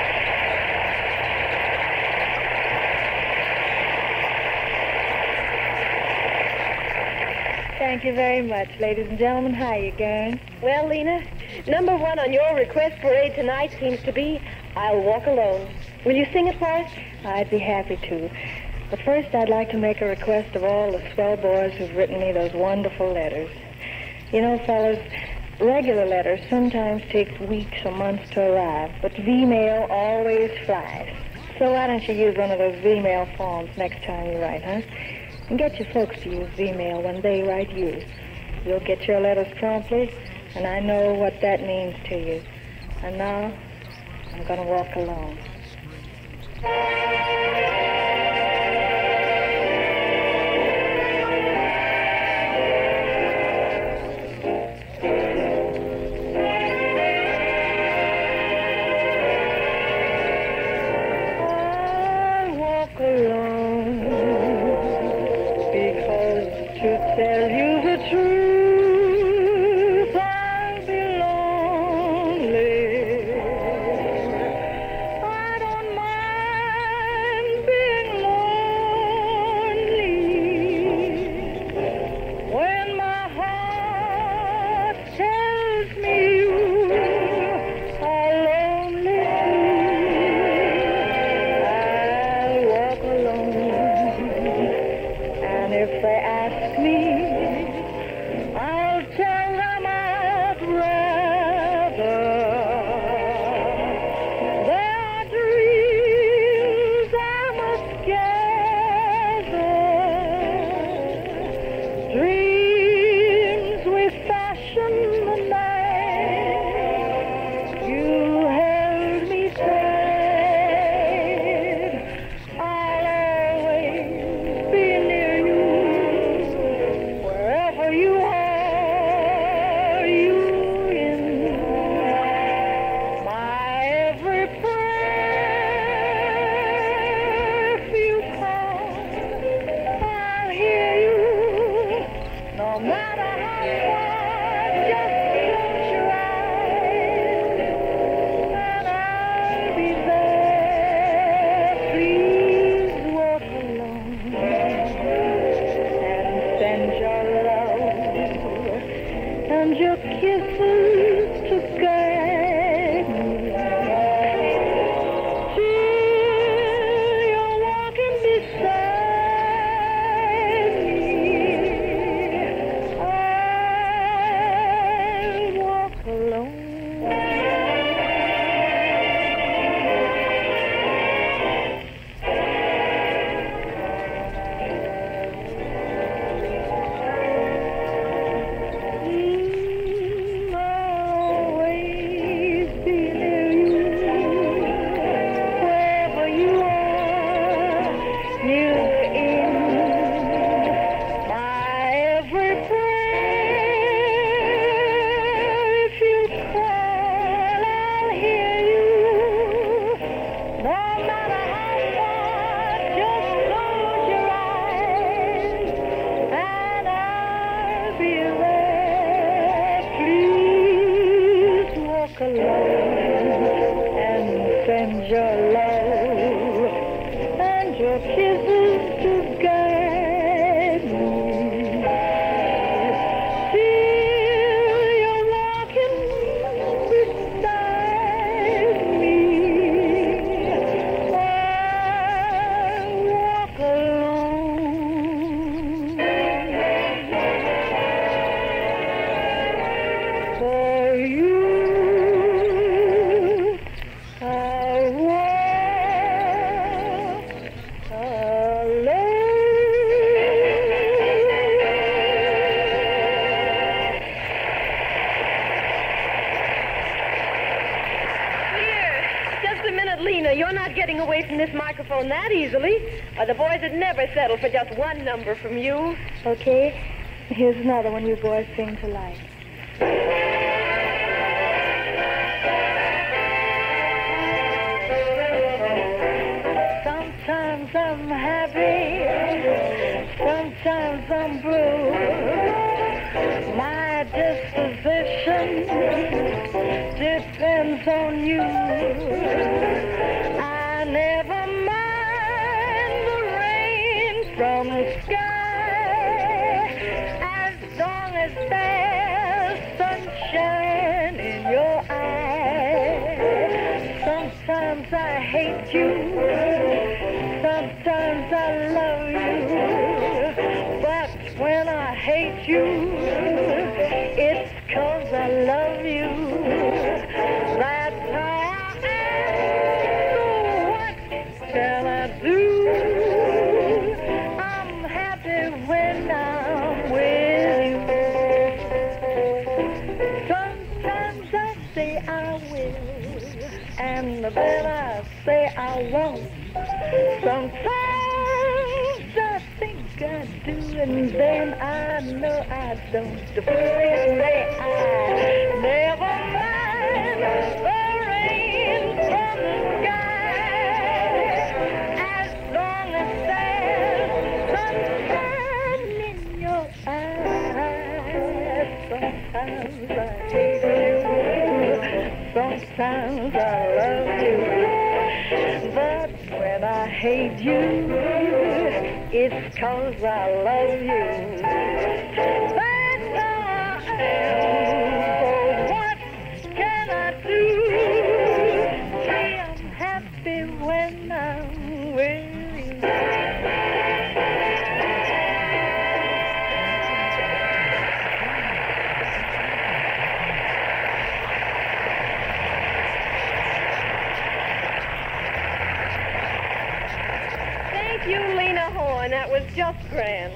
Thank you very much, ladies and gentlemen. How you going? Well, Lena, number one on your request parade tonight seems to be I'll Walk Alone. Will you sing it for us? I'd be happy to. But first, I'd like to make a request of all the swell boys who've written me those wonderful letters. You know, fellas, regular letters sometimes take weeks or months to arrive, but V-mail always flies. So why don't you use one of those V-mail forms next time you write, huh? And get your folks to use V-mail when they write you. You'll get your letters promptly, and I know what that means to you. And now, I'm going to walk alone. I'll walk alone because to tell you the truth, I'll be lonely. I don't mind being getting this microphone that easily, or the boys would never settle for just one number from you. Okay. Here's another one you boys seem to like. Sometimes I'm happy, sometimes I'm blue. My disposition depends on you. I never mind the rain from the sky as long as there's sunshine in your eyes. Sometimes I hate you, sometimes I love you, but when I hate you, it's 'cause I love you. That's how I am. What can I do? I'm happy when I'm with you. Sometimes I say I will, and then I say I won't. Sometimes I think I do, and then I know I don't. The first day I never mind the rain from the sky as long as there's sunshine in your eyes. Sometimes I hate you, sometimes I love you, but when I hate you, it's 'cause I love you. That's how I am. So what can I do? See, I'm happy when I'm with you. Thank you, Lena Horne. That was just grand.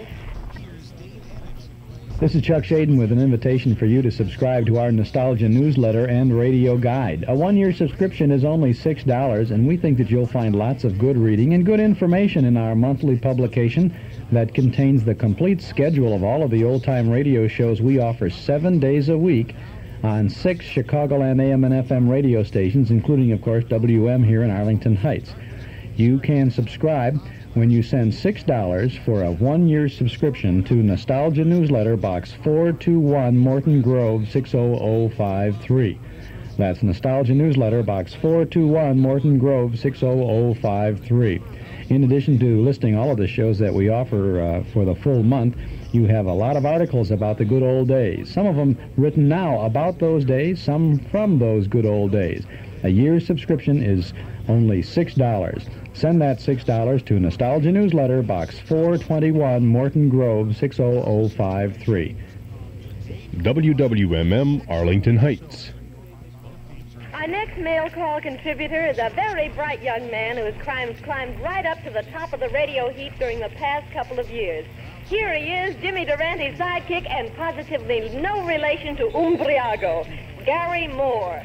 This is Chuck Shaden with an invitation for you to subscribe to our Nostalgia newsletter and radio guide. A one-year subscription is only six dollars, and we think that you'll find lots of good reading and good information in our monthly publication that contains the complete schedule of all of the old-time radio shows we offer seven days a week on six Chicagoland A M and F M radio stations, including, of course, W M here in Arlington Heights. You can subscribe when you send six dollars for a one-year subscription to Nostalgia Newsletter, Box four two one, Morton Grove, six oh oh five three. That's Nostalgia Newsletter, Box four two one, Morton Grove, six oh oh five three. In addition to listing all of the shows that we offer uh, for the full month, you have a lot of articles about the good old days. Some of them written now about those days, some from those good old days. A year's subscription is only six dollars. Send that six dollars to Nostalgia Newsletter, Box four twenty-one, Morton Grove, six oh oh five three. W W M M, Arlington Heights. Our next mail call contributor is a very bright young man who has climbed, climbed right up to the top of the radio heap during the past couple of years. Here he is, Jimmy Durante's sidekick, and positively no relation to Umbriago, Gary Moore.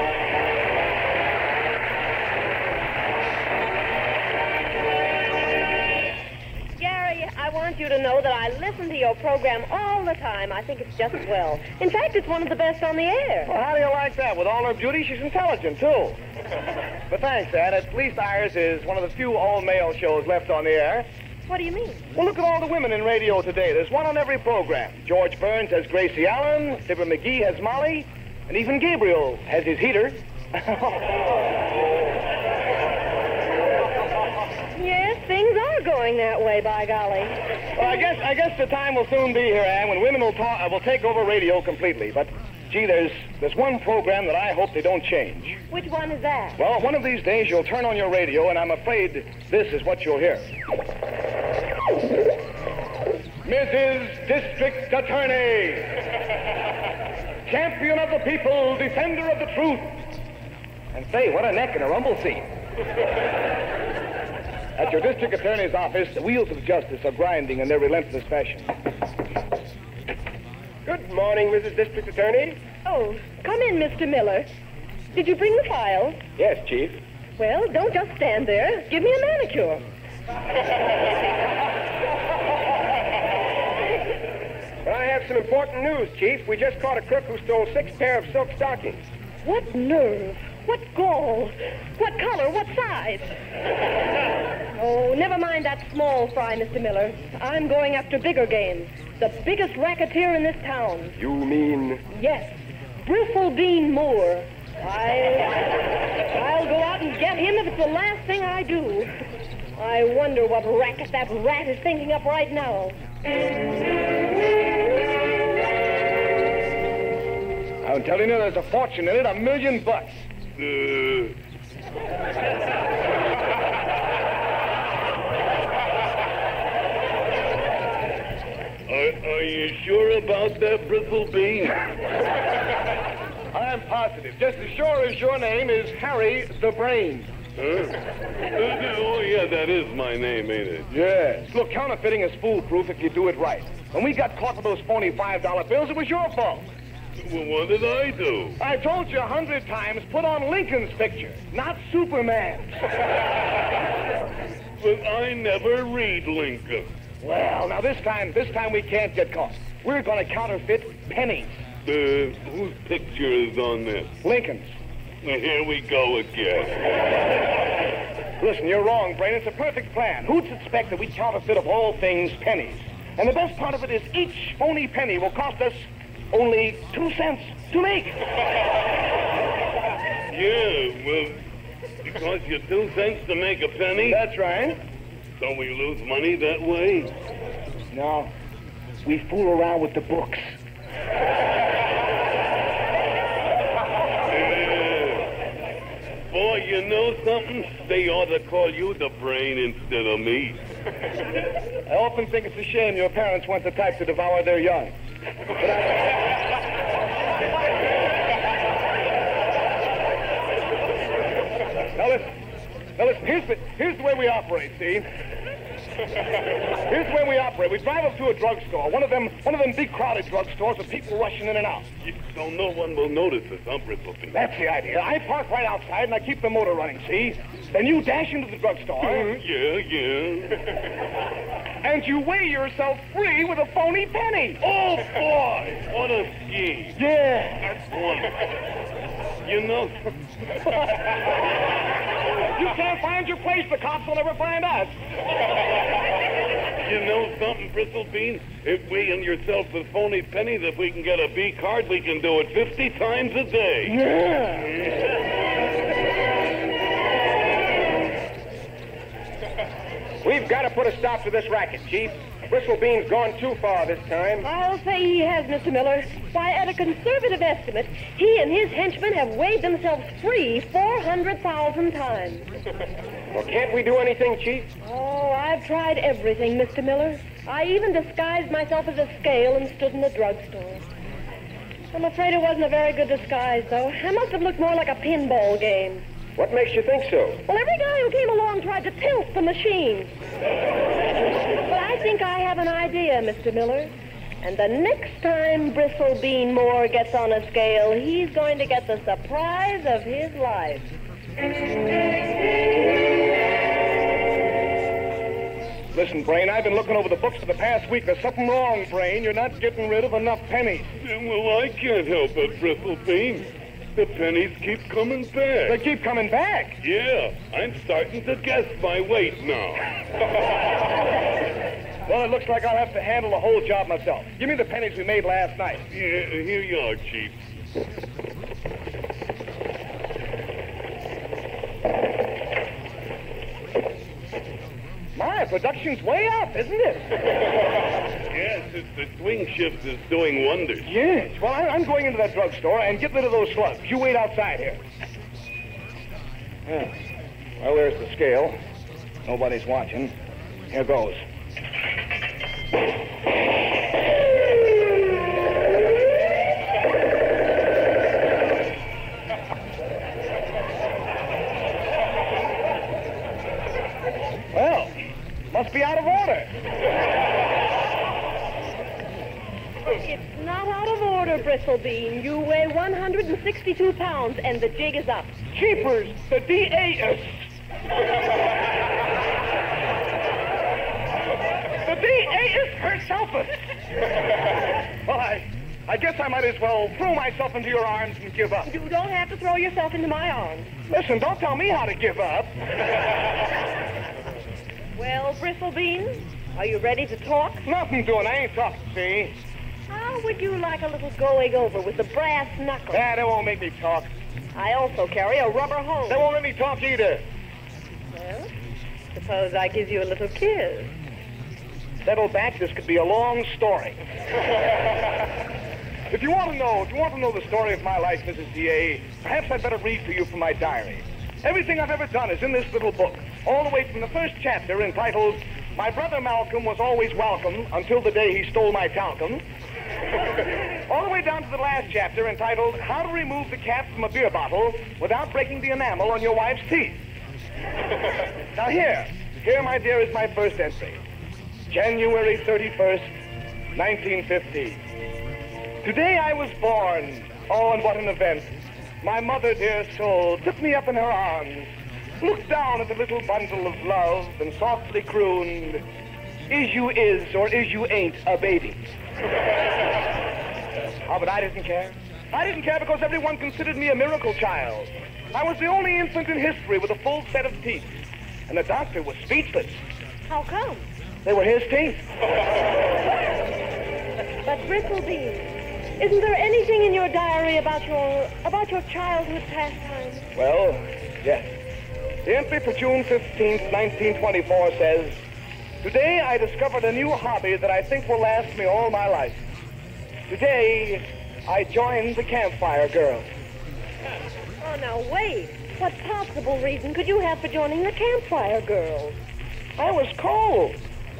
I want you to know that I listen to your program all the time. I think it's just swell. In fact, it's one of the best on the air. Well, how do you like that? With all her beauty, she's intelligent, too. But thanks, Dad. At least ours is one of the few all-male shows left on the air. What do you mean? Well, look at all the women in radio today. There's one on every program. George Burns has Gracie Allen, Fibber McGee has Molly, and even Gabriel has his heater. Yes, things are going that way, by golly. Well, I guess I guess the time will soon be here, Ann, when women will talk, uh, will take over radio completely. But, gee, there's there's one program that I hope they don't change. Which one is that? Well, one of these days you'll turn on your radio, and I'm afraid this is what you'll hear. Missus District Attorney, champion of the people, defender of the truth. And say, what a neck in a rumble seat. At your district attorney's office, the wheels of justice are grinding in their relentless fashion. Good morning, Missus District Attorney. Oh, come in, Mister Miller. Did you bring the files? Yes, Chief. Well, don't just stand there. Give me a manicure. Well, I have some important news, Chief. We just caught a crook who stole six pair of silk stockings. What nerve? What gall? What color? What size? Oh, never mind that small fry, Mister Miller. I'm going after bigger game. The biggest racketeer in this town. You mean? Yes, Bristlebean Moore. I'll, I'll go out and get him if it's the last thing I do. I wonder what racket that rat is thinking up right now. I'm telling you, there's a fortune in it, a million bucks. Uh... Are, are you sure about that, Bristlebean? I'm positive. Just as sure as your name is Harry the Brain. Huh? Oh, yeah, that is my name, ain't it? Yes. Look, counterfeiting is foolproof if you do it right. When we got caught with those phony five dollar bills, it was your fault. Well, what did I do? I told you a hundred times, put on Lincoln's picture, not Superman's. But I never read Lincoln. Well, now this time, this time we can't get caught. We're going to counterfeit pennies. Uh, whose picture is on this? Lincoln's. Here we go again. Listen, you're wrong, Brain. It's a perfect plan. Who'd suspect that we counterfeit of all things pennies? And the best part of it is each phony penny will cost us only two cents to make. Yeah, well, it costs you two cents to make a penny? That's right. Don't we lose money that way? No. We fool around with the books. Boy, you know something? They ought to call you the Brain instead of me. I often think it's a shame your parents weren't the type to devour their young. But I... Now listen, now listen, here's the, here's the way we operate, see? Here's the way we operate. We drive up to a drugstore, one of them one of them big crowded drugstores with people rushing in and out. So no one will notice us, huh, Bristlebean? That's the idea. I park right outside and I keep the motor running, see? Then you dash into the drugstore. Yeah, yeah. And you weigh yourself free with a phony penny. Oh, boy! What a scheme. Yeah. That's wonderful. You know... You can't find your place. The cops will never find us. You know something, Bristlebean? If we and yourself with phony pennies, if we can get a B card, we can do it fifty times a day. Yeah. We've got to put a stop to this racket, Chief. Bristlebean's gone too far this time. I'll say he has, Mister Miller. Why, at a conservative estimate, he and his henchmen have weighed themselves free four hundred thousand times. Well, can't we do anything, Chief? Oh, I've tried everything, Mister Miller. I even disguised myself as a scale and stood in the drugstore. I'm afraid it wasn't a very good disguise, though. I must have looked more like a pinball game. What makes you think so? Well, every guy who came along tried to tilt the machine. But I think I have an idea, Mister Miller. And the next time Bristlebean Moore gets on a scale, he's going to get the surprise of his life. Listen, Brain, I've been looking over the books for the past week. There's something wrong, Brain. You're not getting rid of enough pennies. Well, I can't help it, Bristlebean. The pennies keep coming back. They keep coming back? Yeah, I'm starting to guess my weight now. Well, it looks like I'll have to handle the whole job myself. Give me the pennies we made last night. Yeah, here you are, Chief. My, production's way up, isn't it? Yes, it's the swing shift is doing wonders. Yes. Well, I, I'm going into that drugstore and get rid of those slugs. You wait outside here. Yeah. Well, there's the scale. Nobody's watching. Here goes. Well, must be out of order. It's not out of order, Remember, Bristlebean, you weigh one hundred sixty-two pounds, and the jig is up. Jeepers, the D A S. The D A S herself. Well, I, I guess I might as well throw myself into your arms and give up. You don't have to throw yourself into my arms. Listen, don't tell me how to give up. Well, Bristlebean, are you ready to talk? Nothing doing. I ain't talking, see? How would you like a little going over with the brass knuckles? Yeah, that won't make me talk. I also carry a rubber hose. That won't let me talk either. Well, suppose I give you a little kiss. Settle back. This could be a long story. If you want to know, if you want to know the story of my life, Missus D A, perhaps I'd better read to you from my diary. Everything I've ever done is in this little book, all the way from the first chapter entitled, My Brother Malcolm Was Always Welcome Until the Day He Stole My Talcum, all the way down to the last chapter entitled, How to Remove the Cap from a Beer Bottle Without Breaking the Enamel on Your Wife's Teeth. Now here, here, my dear, is my first entry. January thirty-first, nineteen fifty. Today I was born. Oh, and what an event. My mother, dear soul, took me up in her arms, looked down at the little bundle of love, and softly crooned, Is you is or is you ain't a baby? Oh, but I didn't care. I didn't care because everyone considered me a miracle child. I was the only infant in history with a full set of teeth. And the doctor was speechless. How come? They were his teeth. But Bristlebean, isn't there anything in your diary about your about your childhood pastimes? Well, yes. The entry for June fifteenth, nineteen twenty-four says, Today I discovered a new hobby that I think will last me all my life. Today I joined the Campfire Girls. Oh, now wait. What possible reason could you have for joining the Campfire Girls? I was cold.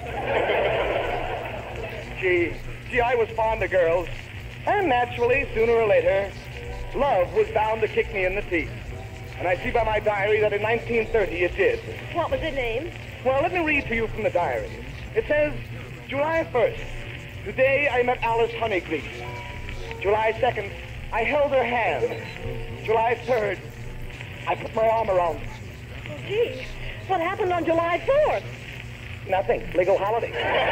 Gee, gee, I was fond of girls. And naturally, sooner or later, love was bound to kick me in the teeth. And I see by my diary that in nineteen thirty it did. What was her name? Well, let me read to you from the diary. It says, July first, today I met Alice Honeygrease. July second, I held her hand. July third, I put my arm around her. Oh, gee, what happened on July fourth? Nothing. Legal holiday.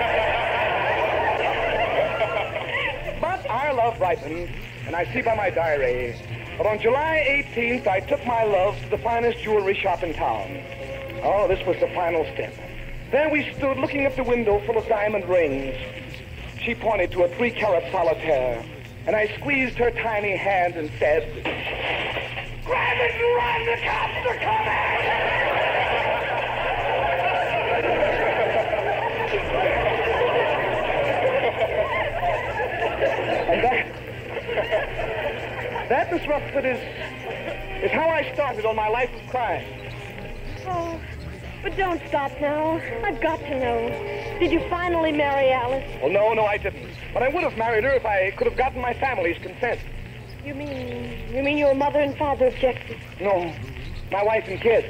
But our love ripened, and I see by my diary that on July eighteenth, I took my love to the finest jewelry shop in town. Oh, this was the final step. There we stood looking up the window full of diamond rings. She pointed to a three-carat solitaire, and I squeezed her tiny hand and said, Grab it and run, the cops are coming! And that, that, Miss Rutherford, is, is how I started on my life of crime. Oh, but don't stop now. I've got to know. Did you finally marry Alice? Well, no, no, I didn't. But I would have married her if I could have gotten my family's consent. You mean, you mean your mother and father objected? No, my wife and kids.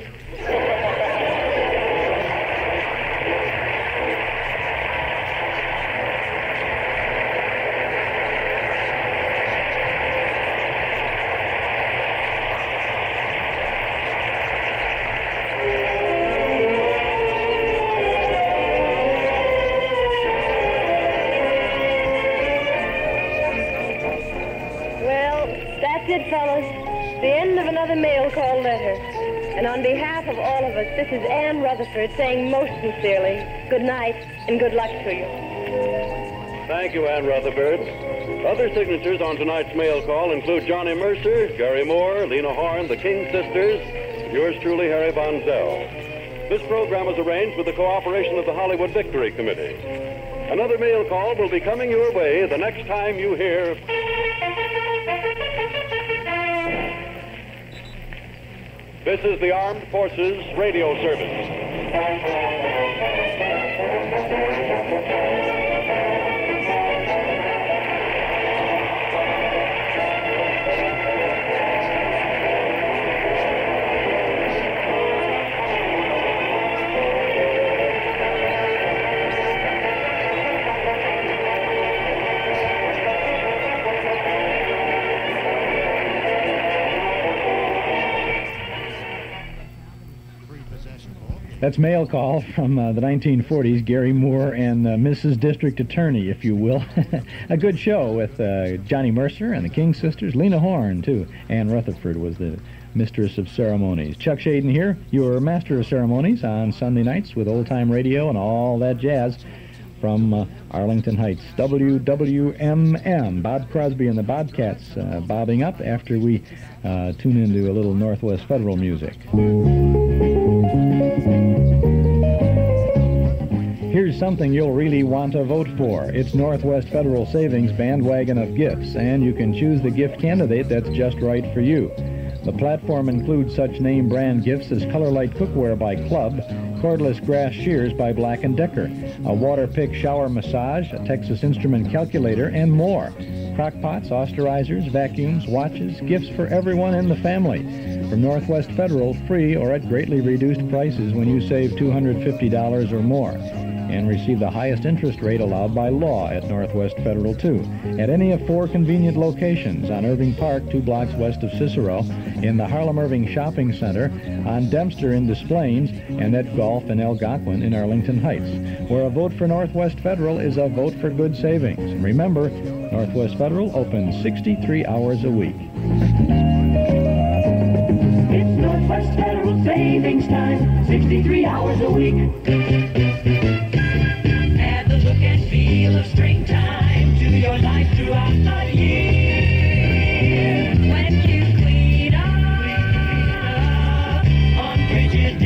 That's it, fellas. The end of another mail call letter. And on behalf of all of us, this is Ann Rutherford saying most sincerely, good night and good luck to you. Thank you, Ann Rutherford. Other signatures on tonight's mail call include Johnny Mercer, Gary Moore, Lena Horne, the King Sisters, and yours truly, Harry Von Zell. This program was arranged with the cooperation of the Hollywood Victory Committee. Another mail call will be coming your way the next time you hear... This is the Armed Forces Radio Service. That's Mail Call from uh, the nineteen forties, Gary Moore and uh, Missus District Attorney, if you will. A good show with uh, Johnny Mercer and the King Sisters, Lena Horne, too. Ann Rutherford was the Mistress of Ceremonies. Chuck Shaden here, your Master of Ceremonies on Sunday nights with old-time radio and all that jazz from uh, Arlington Heights. W W M M, Bob Crosby and the Bobcats uh, bobbing up after we uh, tune into a little Northwest Federal music. Here's something you'll really want to vote for. It's Northwest Federal Savings Bandwagon of Gifts, and you can choose the gift candidate that's just right for you. The platform includes such name brand gifts as Color Light Cookware by Club, cordless grass shears by Black and Decker, a water pick shower massage, a Texas Instrument calculator, and more. Crockpots, austerizers, vacuums, watches, gifts for everyone in the family. From Northwest Federal, free or at greatly reduced prices when you save two hundred fifty dollars or more. And receive the highest interest rate allowed by law at Northwest Federal, too, at any of four convenient locations: on Irving Park, two blocks west of Cicero, in the Harlem Irving Shopping Center, on Dempster in Des Plaines, and at Golf and Algonquin in Arlington Heights, where a vote for Northwest Federal is a vote for good savings. And remember, Northwest Federal opens sixty-three hours a week. It's Northwest Federal Savings Time, sixty-three hours a week. Feel of springtime to your life throughout the year. When you clean up on frigid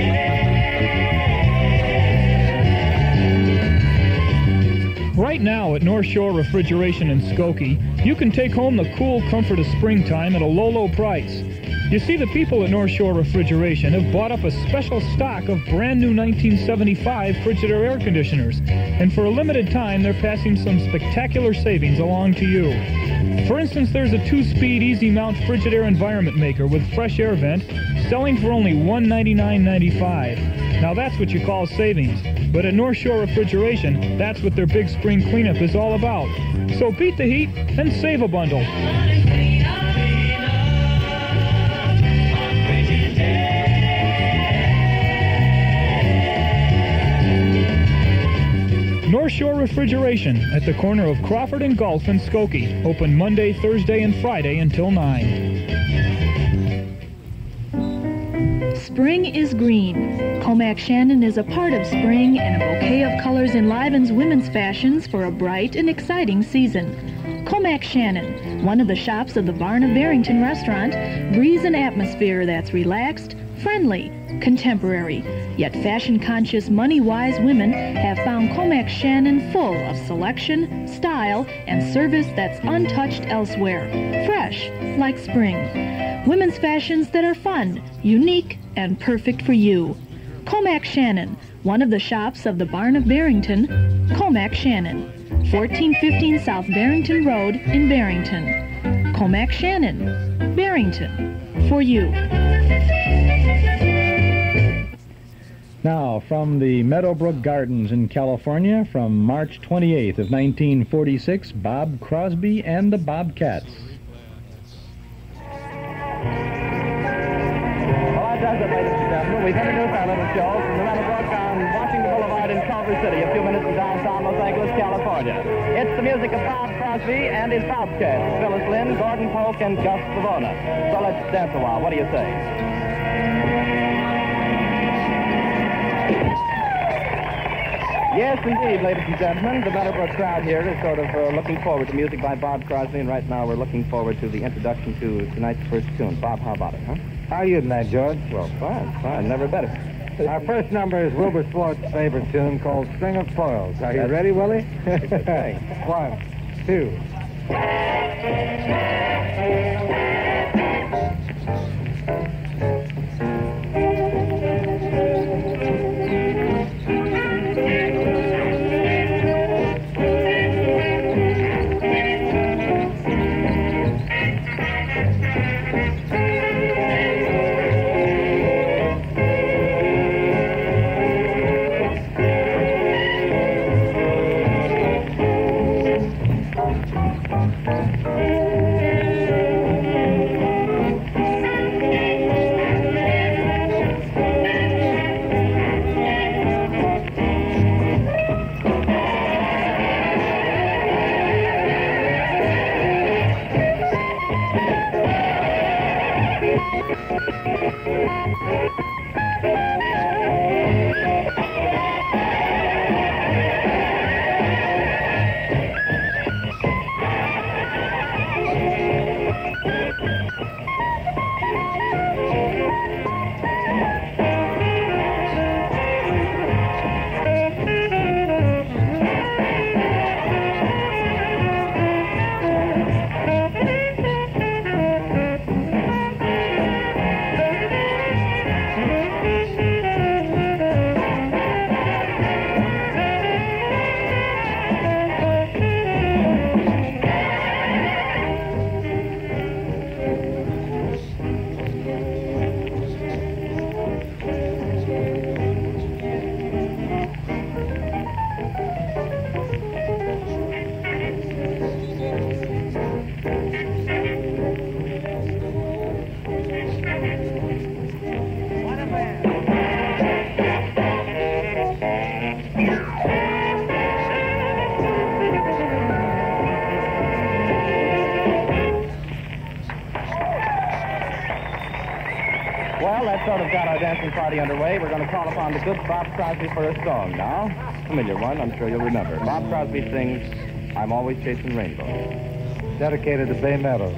days. Right now at North Shore Refrigeration in Skokie, you can take home the cool comfort of springtime at a low, low price. You see, the people at North Shore Refrigeration have bought up a special stock of brand new nineteen seventy-five Frigidaire air conditioners, and for a limited time they're passing some spectacular savings along to you. For instance, there's a two-speed easy mount Frigidaire environment maker with fresh air vent selling for only one hundred ninety-nine ninety-five. Now that's what you call savings, but at North Shore Refrigeration, that's what their big spring cleanup is all about. So beat the heat and save a bundle. North Shore Refrigeration at the corner of Crawford and Gulf in Skokie. Open Monday, Thursday, and Friday until nine. Spring is green. Comac Shannon is a part of spring, and a bouquet of colors enlivens women's fashions for a bright and exciting season. Comac Shannon, one of the shops of the Barn of Barrington restaurant, breathes an atmosphere that's relaxed, friendly, contemporary. Yet fashion-conscious, money-wise women have found Comac Shannon full of selection, style, and service that's untouched elsewhere. Fresh, like spring. Women's fashions that are fun, unique, and perfect for you. Comac Shannon, one of the shops of the Barn of Barrington. Comac Shannon, fourteen fifteen South Barrington Road in Barrington. Comac Shannon, Barrington, for you. Now, from the Meadowbrook Gardens in California, from March twenty-eighth of nineteen forty-six, Bob Crosby and the Bobcats. Well, that does it, ladies and gentlemen. We've introduced our little show from the Meadowbrook on Washington Boulevard in Culver City, a few minutes from downtown Los Angeles, California. It's the music of Bob Crosby and his Bobcats, Phyllis Lynn, Gordon Polk, and Gus Pavona. So let's dance a while. What do you say? Yes, indeed, ladies and gentlemen. The Meadowbrook crowd here is sort of uh, looking forward to music by Bob Crosby, and right now we're looking forward to the introduction to tonight's first tune. Bob, how about it, huh? How are you tonight, George? Well, fine, fine, never better. Our first number is Wilberforce's favorite tune called String of Pearls. Are you That's ready, Willie? Okay. One, two. sort of got our dancing party underway. We're going to call upon the good Bob Crosby for a song now. Familiar one, I'm sure you'll remember. Bob Crosby sings, I'm Always Chasing Rainbows. Dedicated to Bay Meadows.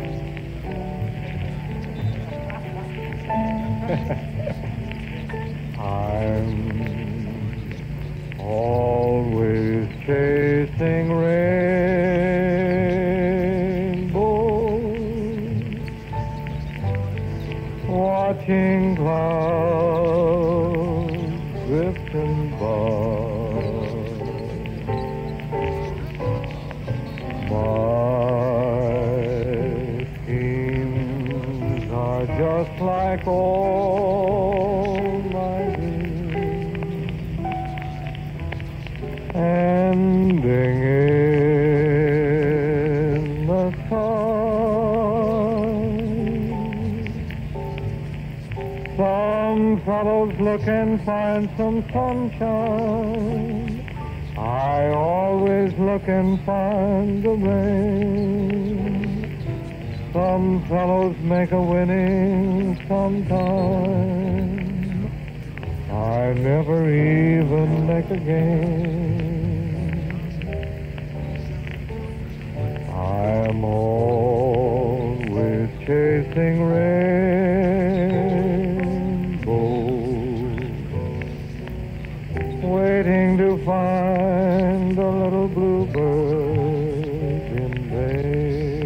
I'm always chasing rainbows, watching clouds drifting by. My schemes are just like all my dreams, ending in the sun. Some fellows look and find some sunshine. I always look and find the rain. Some fellows make a winning sometime. I never even make a game. I'm always chasing rainbows, waiting to find a little bluebird in May.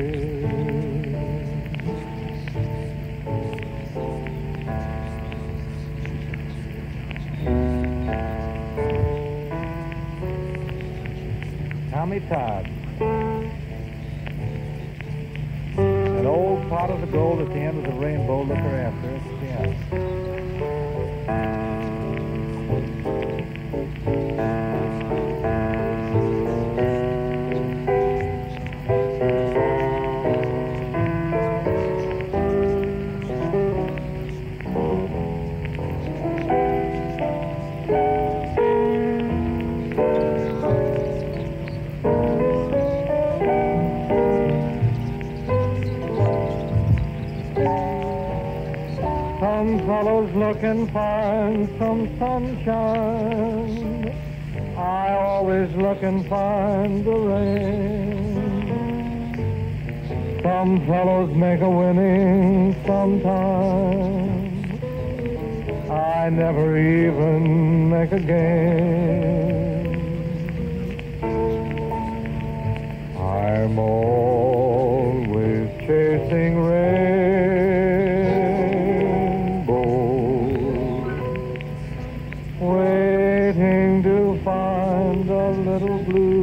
Tommy Todd. An old pot of the gold at the end of the rainbow, look her after it. Yeah. Some fellows look and find some sunshine. I always look and find the rain. Some fellows make a winning sometime. I never even make a game. I'm always chasing rainbows, waiting to find a little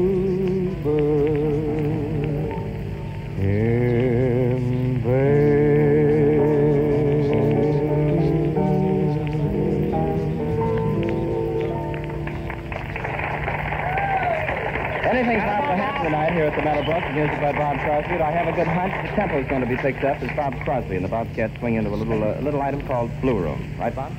bluebird in Anything's about to happen tonight here at the Meadowbrook, music by Bob Crosby. I have a good hunch the tempo's going to be picked up as Bob Crosby and the Bobcats swing into a little uh, little item called Blue Room. Right, Bob?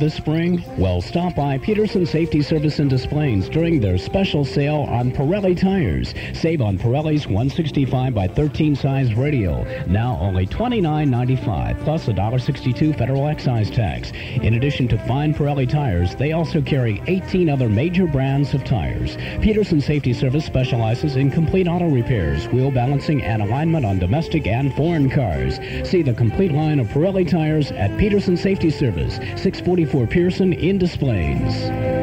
this spring? Well, stop by Peterson Safety Service in Des Plaines during their special sale on Pirelli tires. Save on Pirelli's one sixty-five by thirteen size radial. Now only twenty-nine ninety-five plus a one dollar sixty-two federal excise tax. In addition to fine Pirelli tires, they also carry eighteen other major brands of tires. Peterson Safety Service specializes in complete auto repairs, wheel balancing, and alignment on domestic and foreign cars. See the complete line of Pirelli tires at Peterson Safety Service, six forty-four Pearson in Des Plaines.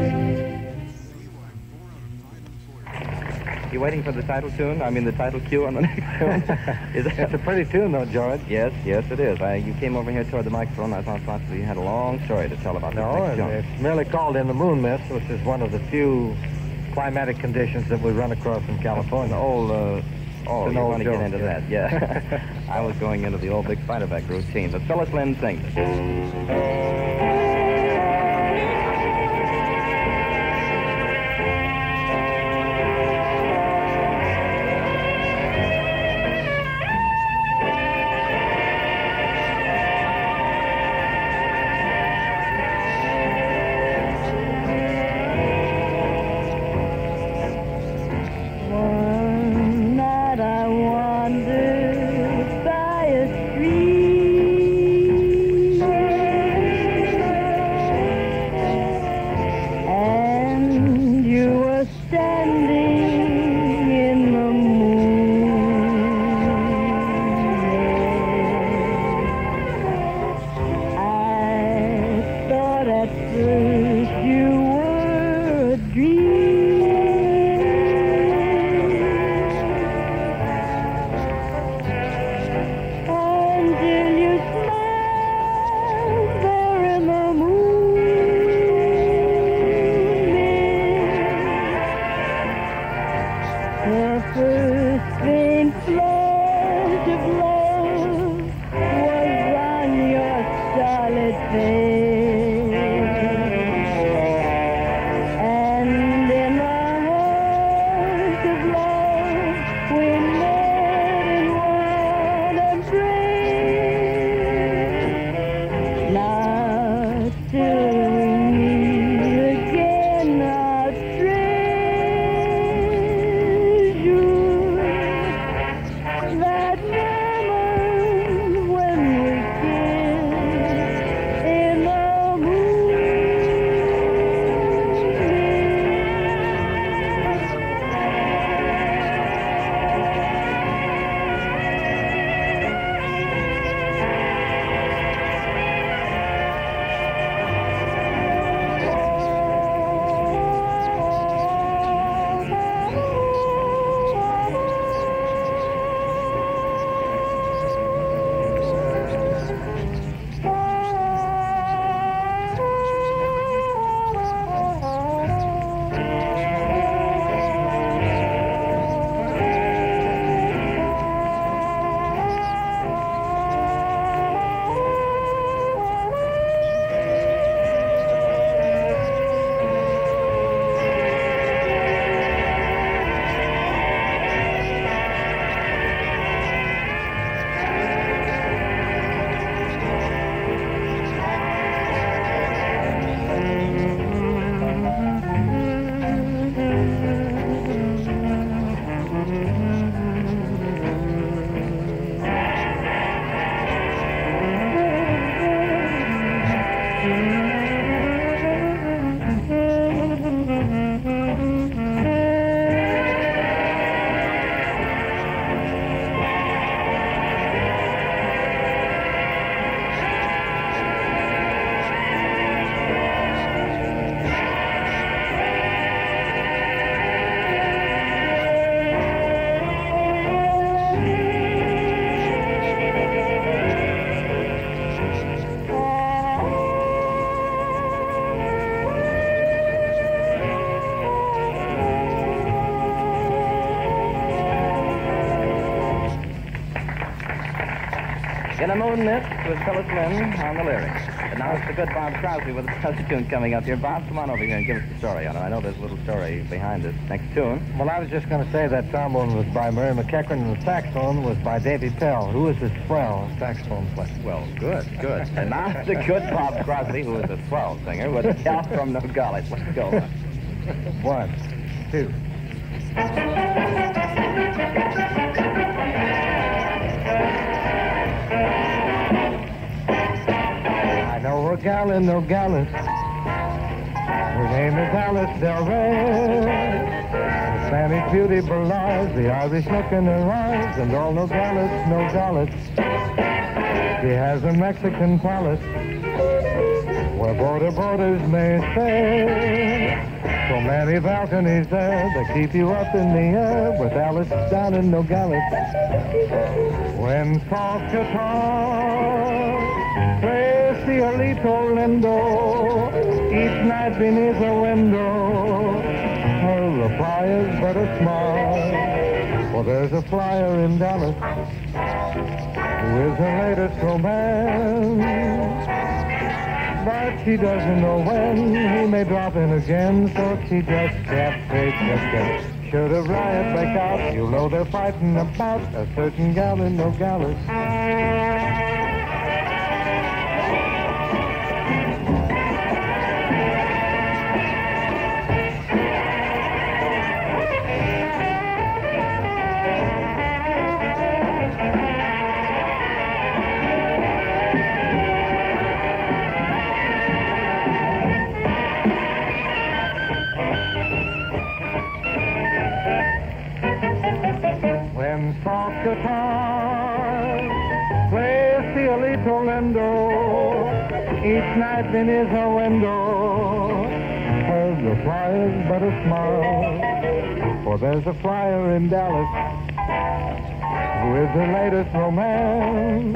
You waiting for the title tune? I mean the title cue on the next tune? Is that... It's a pretty tune, though, George. Yes, yes, it is. I, you came over here toward the microphone. I thought possibly you had a long story to tell about no, this next tune. It's merely called In the Moon Mist, which is one of the few climatic conditions that we run across in California. Old, uh, oh, It's an you old want to joke, get into yeah. that, yeah. I was going into the old Big Spiderback routine, but Phyllis Lynn sings it. One night I wandered by a stream In a Moon Mist with Phyllis Lynn on the lyrics. And now it's the good Bob Crosby with a tune coming up here. Bob, come on over here and give us the story on it. I know there's a little story behind this next tune. Well, I was just going to say that trombone was by Murray McEachran and the saxophone was by Davy Pell, who is a swell saxophone player. Well, good, good. And now the good Bob Crosby, who is a swell singer, with a gal from Nogales. Let's go. One, two. I know a gal in Nogales. Her name is Alice Del Rey. The Spanish beauty belies the Irish look in her eyes, and all Nogales, Nogales. She has a Mexican palace where border borders may say. So many balconies there that keep you up in the air with Alice down in Nogales. When soft guitar plays Cielito Lindo each night beneath her window, her reply is but a smile. For there's a flyer in Dallas who is her latest romance. But she doesn't know when he may drop in again, so she just can't take it. Should a riot break out, you know they're fighting about a certain gal in Nogales. Soft guitar plays Cielito Lindo each night beneath her window. Her reply is but a smile, for there's a flyer in Dallas who is her latest romance.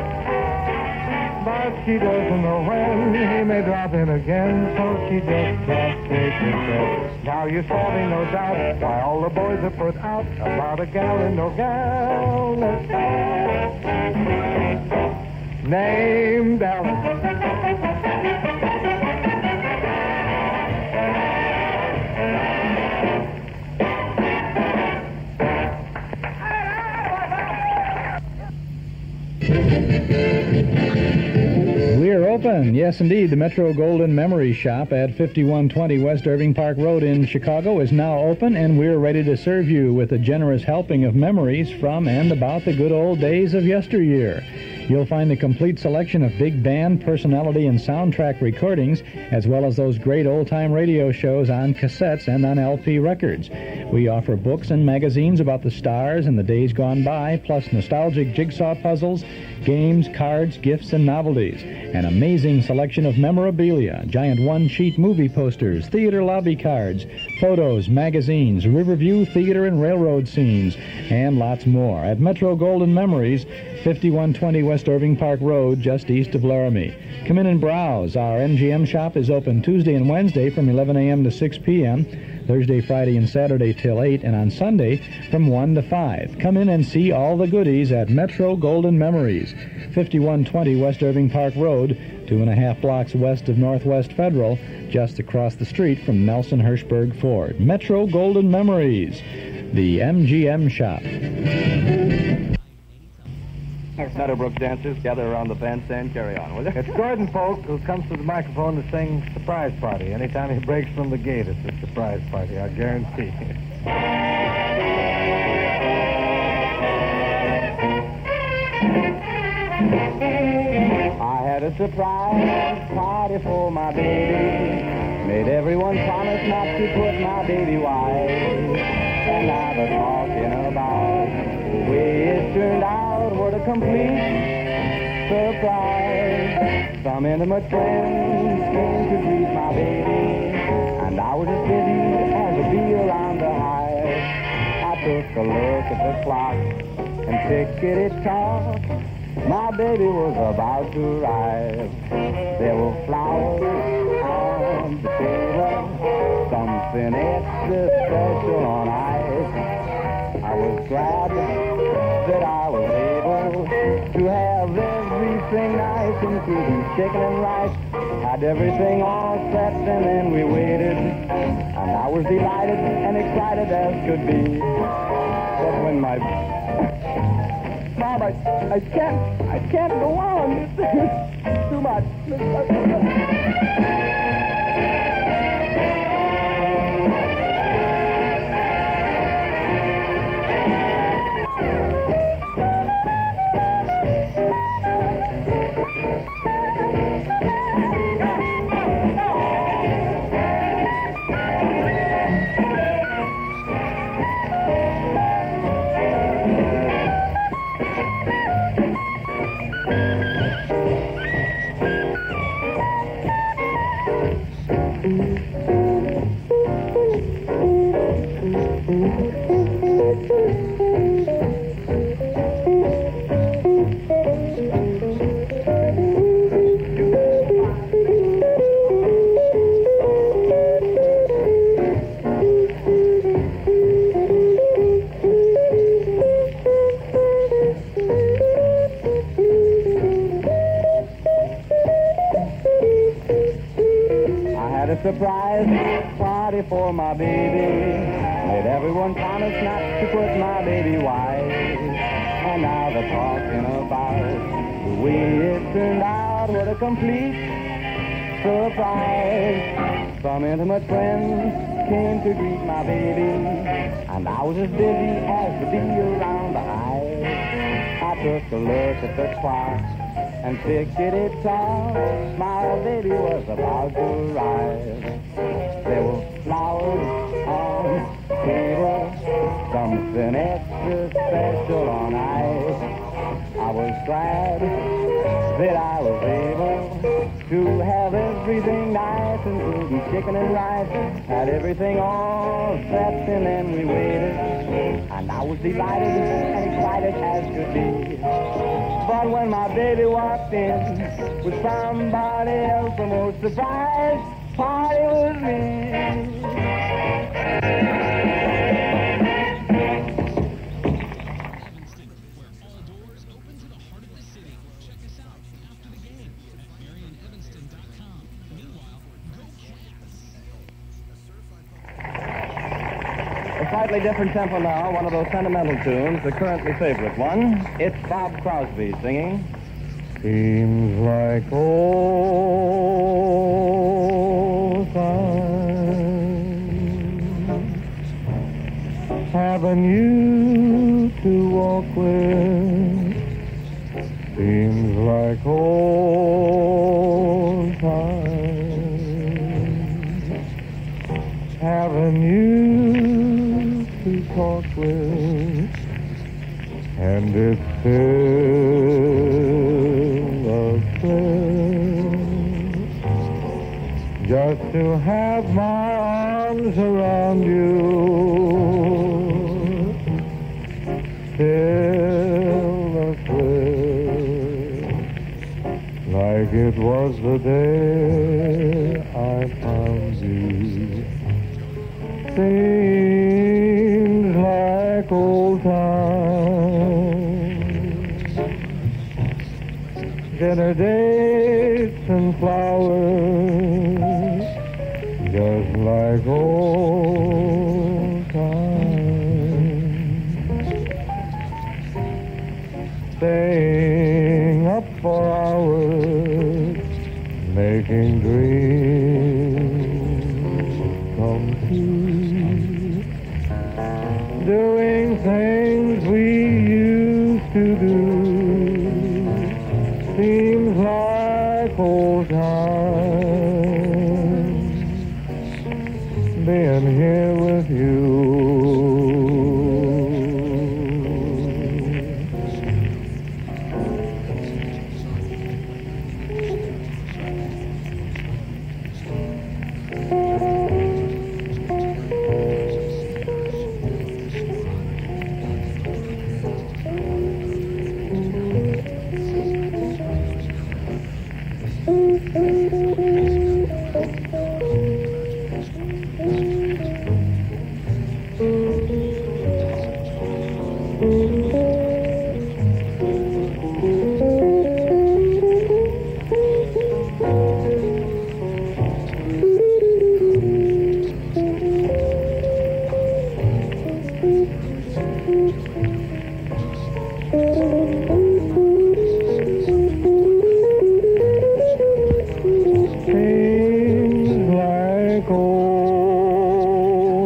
But she doesn't know when he may drop in again, so she just can't take it. Now you're having no doubt why all the boys are put out about a gal in Nogales named Alice. We're open. Yes, indeed. The Metro Golden Memory Shop at fifty-one twenty West Irving Park Road in Chicago is now open, and we're ready to serve you with a generous helping of memories from and about the good old days of yesteryear. You'll find a complete selection of big band, personality, and soundtrack recordings, as well as those great old-time radio shows on cassettes and on L P records. We offer books and magazines about the stars and the days gone by, plus nostalgic jigsaw puzzles, games, cards, gifts, and novelties. An amazing selection of memorabilia, giant one-sheet movie posters, theater lobby cards, photos, magazines, Riverview theater and railroad scenes, and lots more at Metro Golden Memories, fifty-one twenty West Irving Park Road, just east of Laramie. Come in and browse. Our M G M shop is open Tuesday and Wednesday from eleven a.m. to six p.m., Thursday, Friday, and Saturday till eight, and on Sunday from one to five. Come in and see all the goodies at Metro Golden Memories, fifty-one twenty West Irving Park Road, two and a half blocks west of Northwest Federal, just across the street from Nelson Hirschberg Ford. Metro Golden Memories, the M G M shop. Meadowbrook dancers gather around the bandstand. Carry on, will you? It's Gordon Polk who comes to the microphone to sing Surprise Party. Anytime he breaks from the gate, it's a surprise party, I guarantee. I had a surprise party for my baby. Made everyone promise not to put my baby wide. And now they're talking about the way it turned out. What a complete surprise. Some intimate friends came to greet my baby, and I was as busy as a bee around the hive. I took a look at the clock and tickety-tock, my baby was about to arrive. There were flowers on the table, something extra special on ice. I was glad that I was able to have everything nice, including chicken and rice. Had everything all set, and then we waited, and I was delighted and excited as could be. But when my Mom, I, I can't, I can't go on. It's too much. Surprise party for my baby. Made everyone promise not to put my baby wise. And now they're talking about the way it turned out. What a complete surprise. Some intimate friends came to greet my baby, and I was as busy as to be around the hive. I took a look at the clock and tickety-tock, my baby was about to arrive. There were flowers on the table, something extra special on ice. I was glad that I was able to have everything nice, including chicken and rice. Had everything all set, and then we waited, and I was delighted and excited as could be. But when my baby walked in with somebody else, the most surprised party was me. A slightly different tempo now, one of those sentimental tunes, the currently favorite one. It's Bob Crosby singing. Seems like old times, having you to walk with. Seems like old times, having you to talk with, and it's still a thrill just to have my arms around you. Still a thrill, like it was the day I found you. Seems like old times, dinner dates and flowers, just like old times, staying up for hours, making dreams come true, doing things we used to do. Seems like old times, being here with you.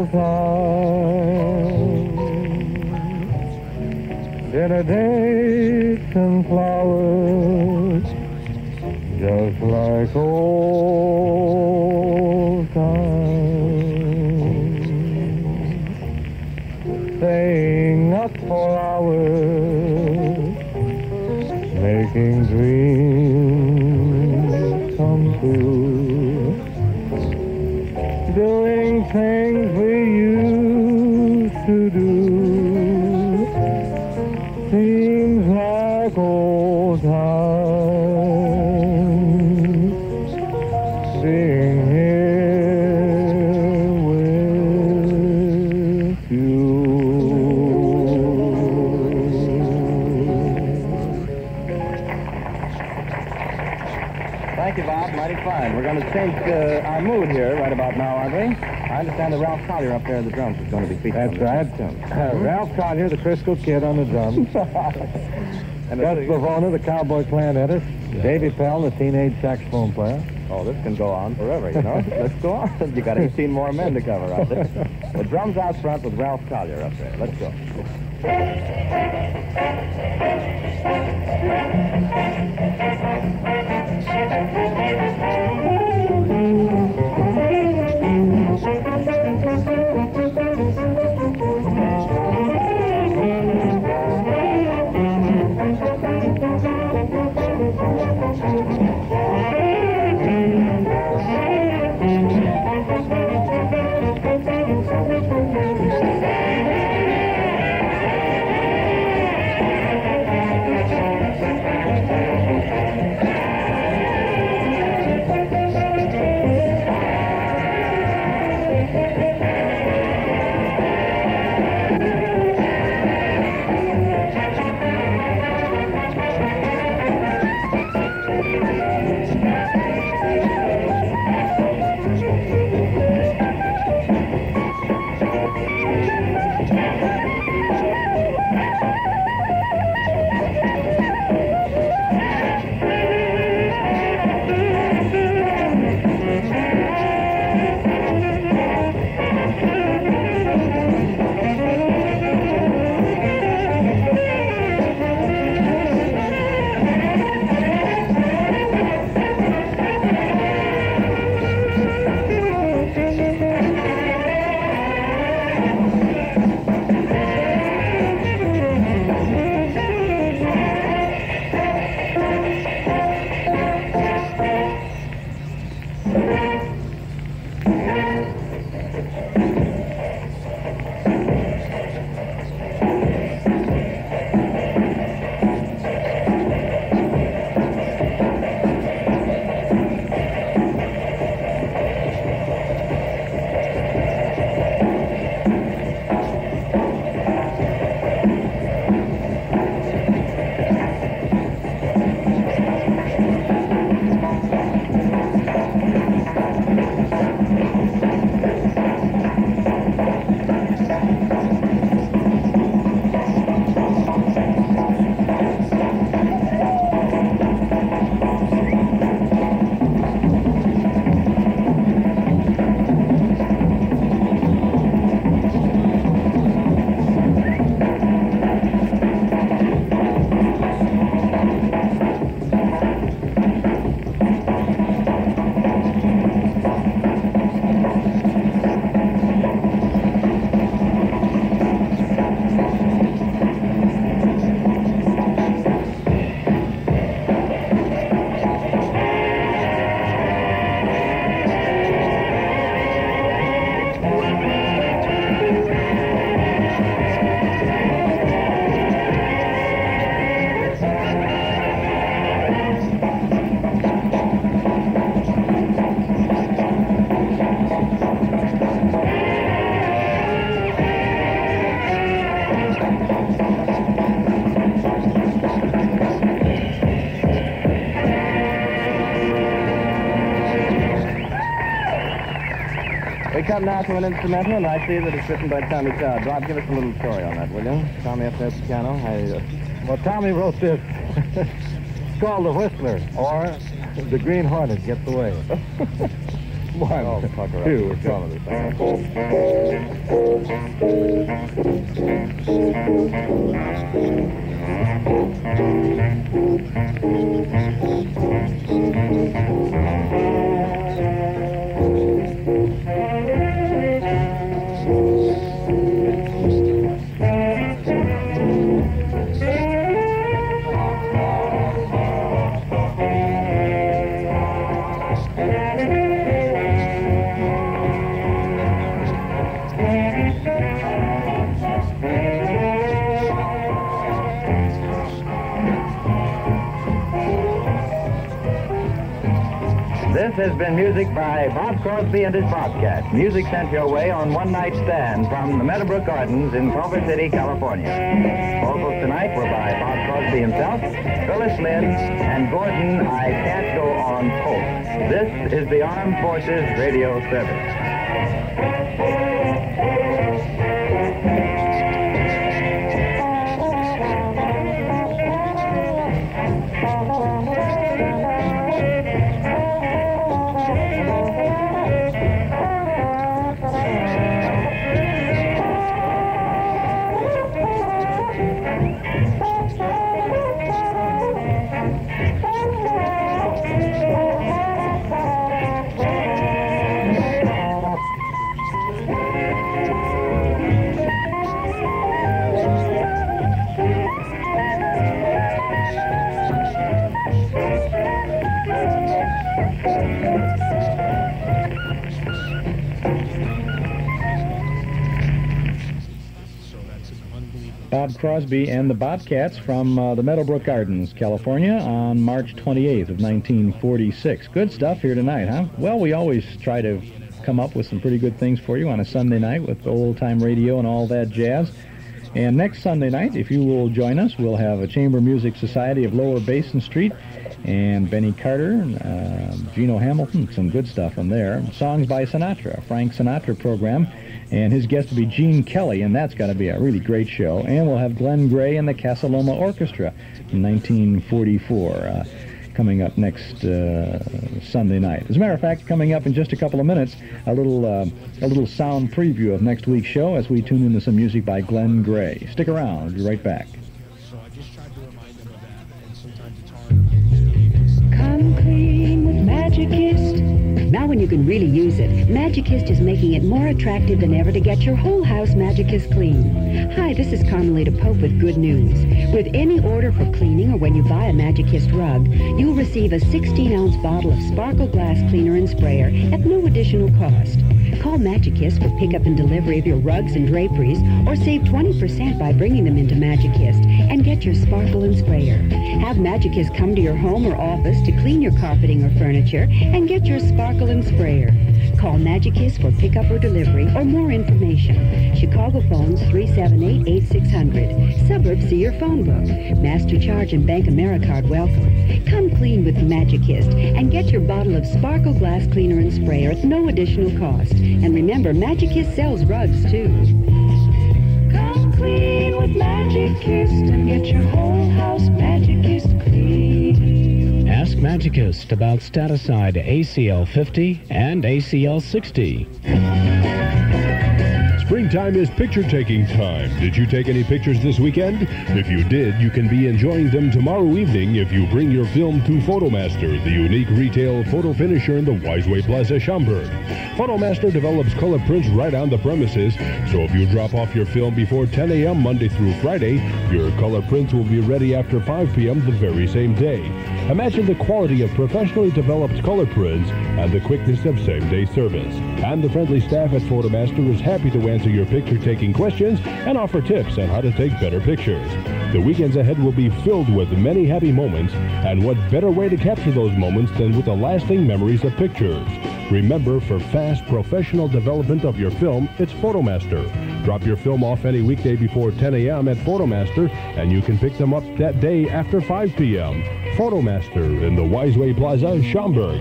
old time. Dinner dates and flowers, just like old times. Staying up for hours, making dreams come true, doing things we used to do. Seems like old times, being here with you. Thank you, Bob. Mighty fine. We're going to change uh, our mood here right about now, aren't we? I understand that Ralph Collier up there at the drums is going to be featured. That's right. Uh, Ralph Collier, the Crystal Kid on the drums. And Gus Bavona, the cowboy clarinetist. Davy Pell, the teenage saxophone player. Oh, this can go on forever, you know. Let's go on. You got eighteen more men to cover out there. The drums out front with Ralph Collier up there. Let's go. We come now to an instrumental, and I see that it's written by Tommy Todd. Bob, give us a little story on that, will you? Tommy up there at the piano. I, uh... Well, Tommy wrote this. It's called The Whistler, or The Green Hornet Gets Away. One, Oh, pucker up. two, What's wrong with This has been music by Bob Crosby and his Bobcats. Music sent your way on One Night Stand from the Meadowbrook Gardens in Culver City, California. Vocals tonight were by Bob Crosby himself, Phyllis Lynn, and Gordon I Can't Go On Post. This is the Armed Forces Radio Service. Bob Crosby and the Bobcats from uh, the Meadowbrook Gardens, California, on March twenty-eighth of nineteen forty-six. Good stuff here tonight, huh? Well, we always try to come up with some pretty good things for you on a Sunday night with old-time radio and all that jazz. And next Sunday night, if you will join us, we'll have a Chamber Music Society of Lower Basin Street and Benny Carter, uh, Gino Hamilton, some good stuff from there. Songs by Sinatra, a Frank Sinatra program. And his guest will be Gene Kelly, and that's got to be a really great show. And we'll have Glenn Gray and the Casa Loma Orchestra in nineteen forty-four uh, coming up next uh, Sunday night. As a matter of fact, coming up in just a couple of minutes, a little uh, a little sound preview of next week's show as we tune into some music by Glenn Gray. Stick around. We'll be right back. Come clean with Magicist. Now when you can really use it, Magicist is making it more attractive than ever to get your whole house Magicist clean. Hi, this is Carmelita Pope with good news. With any order for cleaning or when you buy a Magicist rug, you'll receive a sixteen ounce bottle of Sparkle Glass Cleaner and Sprayer at no additional cost. Call Magicist for pickup and delivery of your rugs and draperies, or save twenty percent by bringing them into Magicist and get your Sparkle and Sprayer. Have Magicist come to your home or office to clean your carpeting or furniture and get your Sparkle and Sprayer. Call Magicist for pickup or delivery or more information. Chicago phones three seven eight, eight six zero zero. Suburbs see your phone book. Master Charge and Bank Americard welcome. Come clean with Magicist and get your bottle of Sparkle Glass Cleaner and Sprayer at no additional cost. And remember, Magicist sells rugs too. Come clean with Magicist and get your whole house Magicist clean. Ask Magicist about Staticide A C L fifty and A C L sixty. Springtime is picture-taking time. Did you take any pictures this weekend? If you did, you can be enjoying them tomorrow evening if you bring your film to Photomaster, the unique retail photo finisher in the Wiseway Plaza, Schaumburg. Photomaster develops color prints right on the premises, so if you drop off your film before ten a m Monday through Friday, your color prints will be ready after five p m the very same day. Imagine the quality of professionally developed color prints and the quickness of same-day service. And the friendly staff at Photomaster is happy to answer your picture-taking questions and offer tips on how to take better pictures. The weekends ahead will be filled with many happy moments, and what better way to capture those moments than with the lasting memories of pictures. Remember, for fast, professional development of your film, it's Photomaster. Drop your film off any weekday before ten a m at Photomaster, and you can pick them up that day after five p m Photomaster in the Wiseway Plaza, Schaumburg.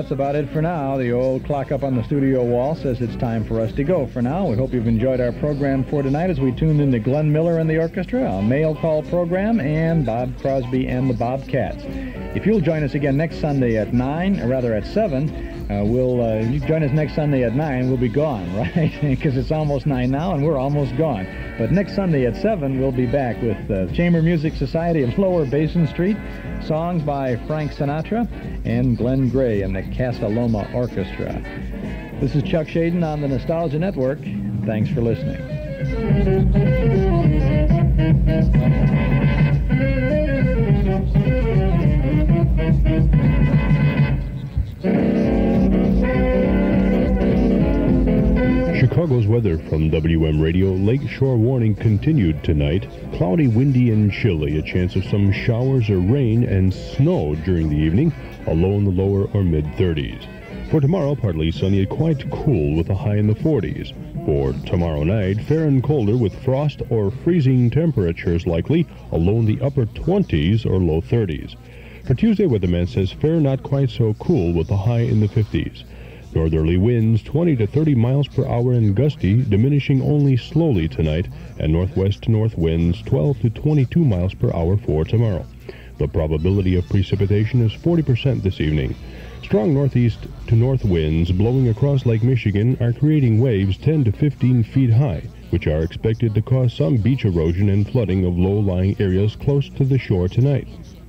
that's about it for now. The old clock up on the studio wall says it's time for us to go for now. We hope you've enjoyed our program for tonight as we tuned into Glenn Miller and the orchestra, a mail call program, and Bob Crosby and the Bobcats. If you'll join us again next Sunday at nine, or rather at seven, uh, we'll uh, you join us next Sunday at nine, we'll be gone, right? Because it's almost nine now, and we're almost gone. But next Sunday at seven, we'll be back with uh, Chamber Music Society of Lower Basin Street, songs by Frank Sinatra and Glenn Gray and the Casa Loma Orchestra. This is Chuck Shaden on the Nostalgia Network. Thanks for listening. Chicago's weather from W M Radio. Lakeshore warning continued tonight. Cloudy, windy, and chilly. A chance of some showers or rain and snow during the evening. A low in the lower or mid thirties. For tomorrow, partly sunny and quite cool with a high in the forties. For tomorrow night, fair and colder with frost or freezing temperatures likely. A low in the upper twenties or low thirties. For Tuesday, weatherman says fair, not quite so cool with a high in the fifties. Northerly winds twenty to thirty miles per hour and gusty, diminishing only slowly tonight, and northwest to north winds twelve to twenty-two miles per hour for tomorrow. The probability of precipitation is forty percent this evening. Strong northeast to north winds blowing across Lake Michigan are creating waves ten to fifteen feet high, which are expected to cause some beach erosion and flooding of low-lying areas close to the shore tonight.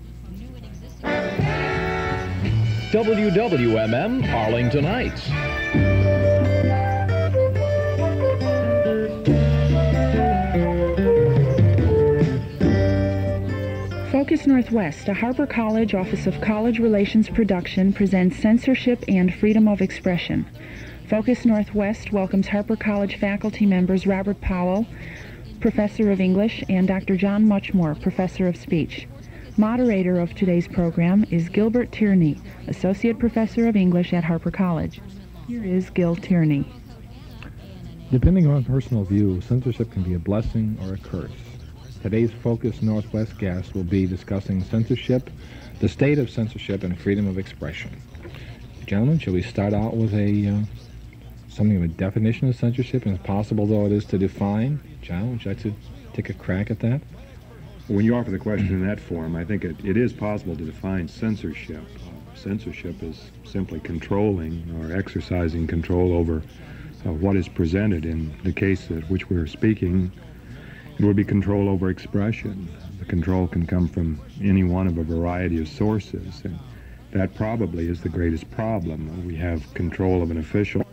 W W M M Arlington Heights. Focus Northwest, a Harper College Office of College Relations production, presents Censorship and Freedom of Expression. Focus Northwest welcomes Harper College faculty members Robert Powell, Professor of English, and Doctor John Muchmore, Professor of Speech. Moderator of today's program is Gilbert Tierney, Associate Professor of English at Harper College. Here is Gil Tierney. Depending on personal view, censorship can be a blessing or a curse. Today's Focus Northwest guest will be discussing censorship, the state of censorship, and freedom of expression. Gentlemen, shall we start out with a uh, something of a definition of censorship, and as possible though it is to define? John, would you like to take a crack at that? When you offer the question in that form, I think it, it is possible to define censorship. Uh, censorship is simply controlling or exercising control over uh, what is presented. In the case at which we're speaking, it would be control over expression. The control can come from any one of a variety of sources, and that probably is the greatest problem. We have control of an official